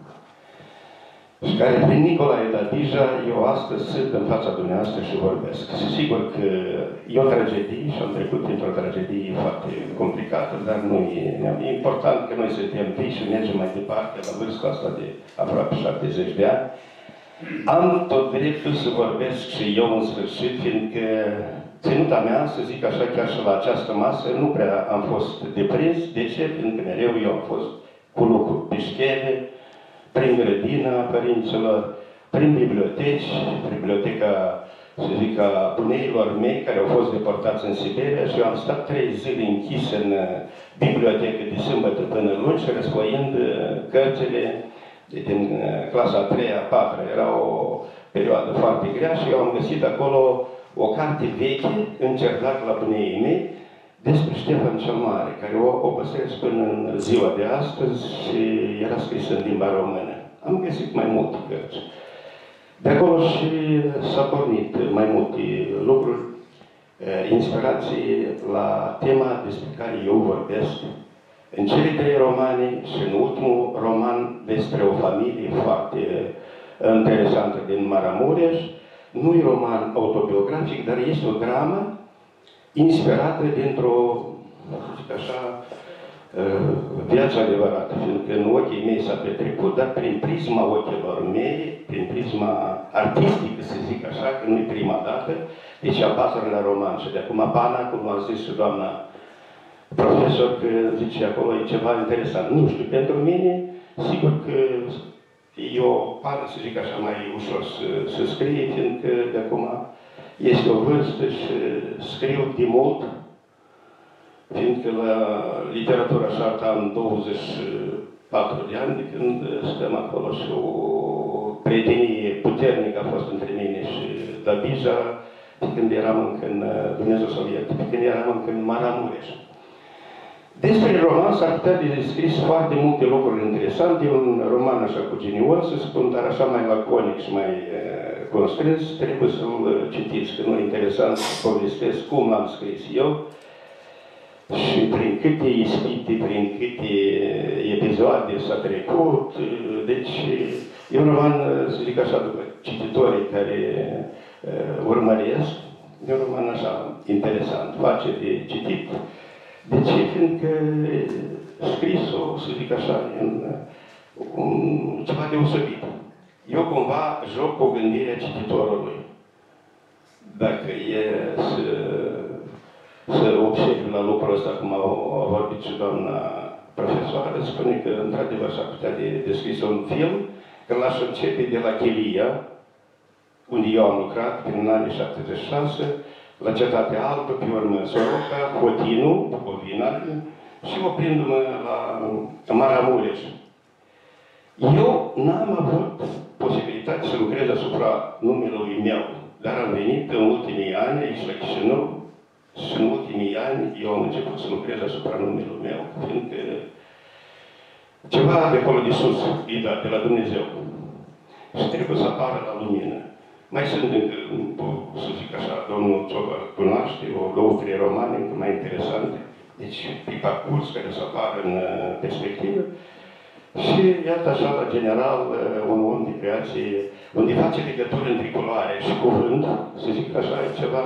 și care, prin Nicolae Dabija, eu astăzi sunt în fața dumneavoastră și vorbesc. Sigur că e o tragedie și am trecut printr-o tragedie foarte complicată, dar nu e important că noi suntem vii și mergem mai departe la vârsta asta de aproape 70 de ani. Am tot dreptul să vorbesc și eu în sfârșit, fiindcă ținuta mea, să zic așa, chiar și la această masă, nu prea am fost deprins. De ce? Fiindcă mereu eu am fost cu lucruri pe șchele, prin grădina părinților, prin biblioteci, biblioteca, să zic, a buneilor mei care au fost deportați în Siberia și eu am stat 3 zile închis în bibliotecă de sâmbătă până luni și răsfoind cărțile din clasa a 3-a, 4-a. Era o perioadă foarte grea și eu am găsit acolo o carte veche în cerdac la buneii mei despre Ștefan cel Mare, care o păstrez până în ziua de astăzi și era scrisă în limba română. Am găsit mai multe cărți. De acolo și s-a pornit mai multe lucruri, inspirații la tema despre care eu vorbesc în cele 3 romane și în ultimul roman despre o familie foarte interesantă din Maramureș. Nu e roman autobiografic, dar este o dramă inspirată dintr-o, să zic așa, viață adevărată, fiindcă în ochii mei s-a petrecut, dar prin prisma ochilor mei, prin prisma artistică, să zic așa, că nu e prima dată, deci al 4-lea roman. Și de acum Pana, cum a zis și doamna profesor, că zice acolo e ceva interesant. Nu știu, pentru mine, sigur că e o Pana, să zic așa, mai ușor să scrie, fiindcă de acum este o vârstă și scriu de mult, fiindcă la literatura șartă am 24 de ani, de când stăm acolo și o prietenie puternică a fost între mine și Dabija, de când eram încă în Dumnezeu să-l ierte, de când eram încă în Maramureș. Despre roman s-ar putea de descris foarte multe lucruri interesante. E un roman așa cu genios, să spun, dar așa mai laconic și mai constrâns. Trebuie să-l citiți, că nu e interesant să povestesc cum l-am scris eu și prin câte ispite, prin câte episoade s-a trecut. Deci e un roman, să zic așa, după cititorii care urmăresc, e un roman așa interesant, face de citit. De ce? Fiindcă scris-o, să zic așa, în ceva deosebit. Eu cumva joc cu gândirea cititorului. Dacă e să observ la lucrul ăsta, cum a vorbit și doamna profesoară, spune că într-adevăr s-ar putea de descris un film, că l-aș începe de la Chelia, unde eu am lucrat prin anii 76, la Cetatea Albă, pe urmă Soroca, Fotinu, Bucovina, și oprindu-mă la Maramureș. Eu n-am avut posibilitatea să lucrez asupra numelui meu, dar am venit în ultimii ani aici la Chișinău și în ultimii ani eu am început să lucrez asupra numelui meu, fiindcă ceva de acolo de sus, de la Dumnezeu, și trebuie să apară la lumină. Mai sunt încă, să zic așa, domnul Țopa cunoaște, o 2-3 romane încă mai interesante, deci pe parcurs care să apară în perspectivă. Și iată așa, la general, un om de creație, unde face legături între culoare și cuvânt, să zic așa, e ceva,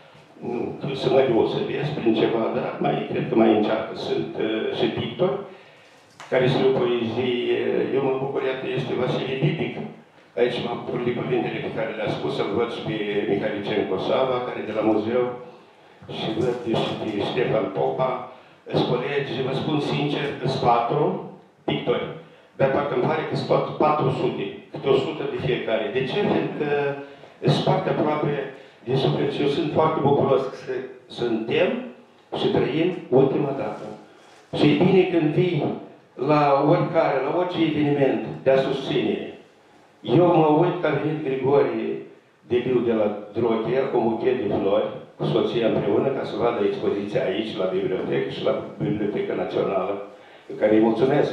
să mă deosebesc prin ceva, dar mai, cred că mai încearcă. Sunt și pictori care scriu poezii. Eu mă bucur, iată, este Vasile Bibic. Aici m-am purtat cuvintele pe care le-a spus, să-l văd și pe Mihalicenco Sava, care de la muzeu, și văd și pe Ștefan Popa. Îți colegi, vă spun sincer, sunt 4 pictori. Dar parcă îmi pare că sunt tot 400, câte 100 de fiecare. De ce? Pentru că sunt foarte aproape de suflet și eu sunt foarte bucuros că suntem și trăim ultima dată. Și e bine când vii la oricare, la orice eveniment de a susține. Eu mă uit că a venit Grigorie Debiu de la Droghea cu un buchet de flori, cu soția împreună, ca să vadă expoziția aici, la bibliotecă și la Biblioteca Națională, pe care îi mulțumesc,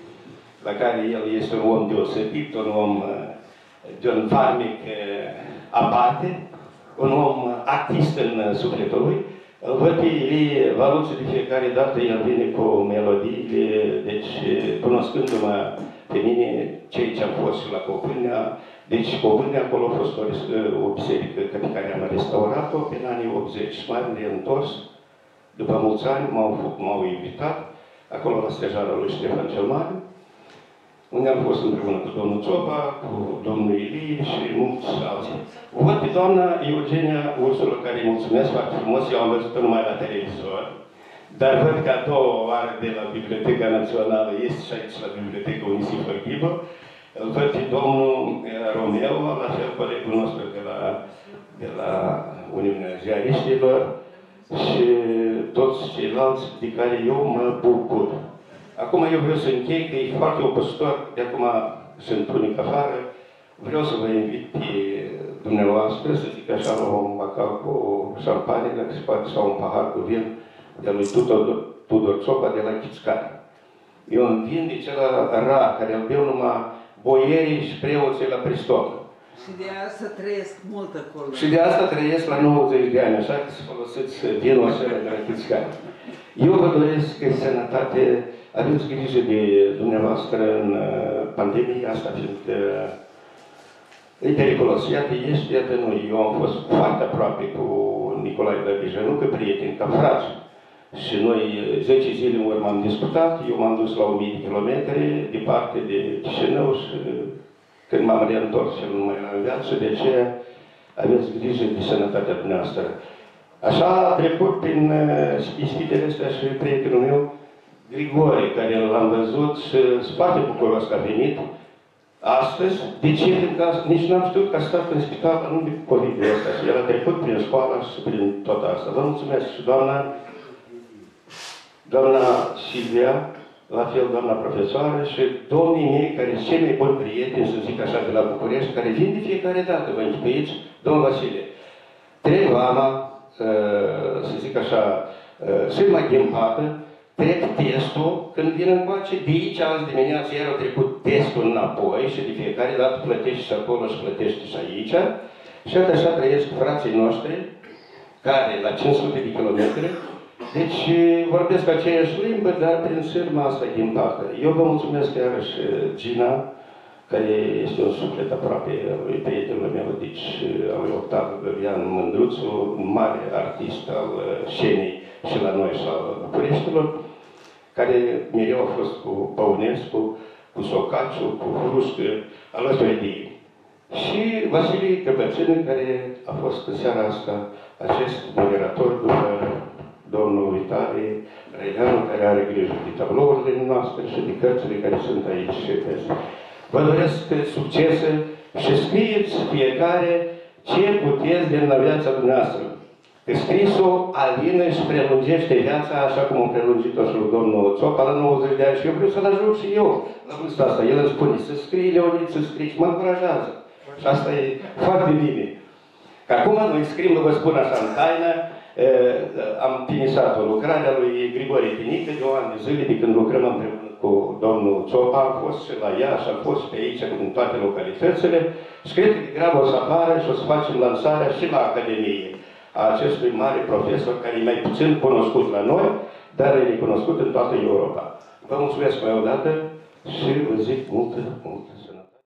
la care el este un om deosebit, un om de un farmec aparte, un om artist în sufletul lui. Îl văd pe Ilie Valuță de fiecare dată, el vine cu melodiile, deci cunoscându-mă pe mine, cei ce am fost și la Copâlnea, deci Copâlnea acolo a fost o biserică pe care am restaurat-o în anii 80, m-am reîntors, după mulți ani m-au invitat, acolo la stejarul lui Ștefan cel Mare, unde am fost împreună cu domnul Ciopa, cu domnul Ilie și mulți alții. Văd pe doamna Eugenia Ursulă, care îi mulțumesc foarte frumos, eu am văzut-o numai la televizor, dar văd că a doua oară de la Biblioteca Națională este și aici la Biblioteca Unisifă Ghibă. Îl văd pe domnul Romeo, la fel colegul nostru de la Uniunea Ziariștilor și toți ceilalți de care eu mă bucur. Acum eu vreau să închei, că e foarte opăsitor, de acum sunt unic afară. Vreau să vă invit pe dumneavoastră, să zic așa, la un macal cu șampanie, dacă se poate, sau un pahar cu vin de lui Tudor Ciopa de la Chițcari. E un vin de cel rar, care îl beau numai boierii și preoții la prestol. Și de asta trăiesc mult acolo. Și de asta trăiesc la 90 de ani, așa că să folosiți vinul acela de la Chițcari. Eu vă doresc sănătate, aveți grijă de dumneavoastră în pandemie asta, fiindcă e periculos. Iată, ești, iată, nu. Eu am fost foarte aproape cu Nicolae Dăbija, nu că prieteni, ca frați. Și noi 10 zile în urmă am discutat, eu m-am dus la 1000 de kilometri, departe de Chișinău și când m-am reîntors, el nu mai era în viață, de aceea aveți grijă de sănătatea dumneavoastră. Așa a trecut prin ispitele astea și prietenul meu, Grigore, care l-am văzut și sunt foarte bucuros că a venit astăzi. De ce? Pentru că nici n-am știut că a stat în spital anume cu COVID-ul ăsta și el a trecut prin școală și prin tot asta. Vă mulțumesc și doamna Silvia, la fel doamna profesoară și domnii mei care sunt cei mai buni prieteni, să zic așa, de la București, care vin de fiecare dată, vă închipuiți, domnul Vasile. Trec vama, să zic așa, și mai ghimpată, trec testul, când vin încoace, de aici azi dimineață iar au trecut testul înapoi și de fiecare dată plătești și acolo și plătești și aici. Și așa trăiesc frații noștri, care la 500 de kilometri, deci vorbesc aceeași limbă, dar prin sârma asta ghimpată. Eu vă mulțumesc iarăși, Gina, care este un suflet aproape al lui prietenul meu, deci al lui Octav Găvian Mândruțu, un mare artist al scenei și la noi și al Bucureștilor, care mereu a fost cu Păunescu, cu Socaciu, cu Fruscă, alături de ei. Și Vasile Căpățână, care a fost în seara asta acest moderator după domnul Vitalie Răileanu, care are grijă de tablourile noastre și de cărțile care sunt aici și peste. Vă doresc succese și scrieți fiecare ce puteți din viața dumneavoastră. Că scrisul alină și prelungește viața, așa cum a prelungit-o și domnul Țopa la 90 de ani. Și eu vreau să-l ajut și eu la vârsta asta. El îmi spune să scrii, Leonid, să scrii. Mă încurajează. Și asta e foarte bine. Că acum noi scriem, nu vă spun așa în taină, am finisat o lucrare a lui Grigore Tinică de 1 an de zile, de când lucrăm împreună cu domnul Țopa, am fost și la Iași, am fost pe aici, în toate localitățile, și cred că de grabă o să apară și o să facem lansarea și la Academie a acestui mare profesor, care e mai puțin cunoscut la noi, dar e recunoscut în toată Europa. Vă mulțumesc mai o dată și vă zic multă, multă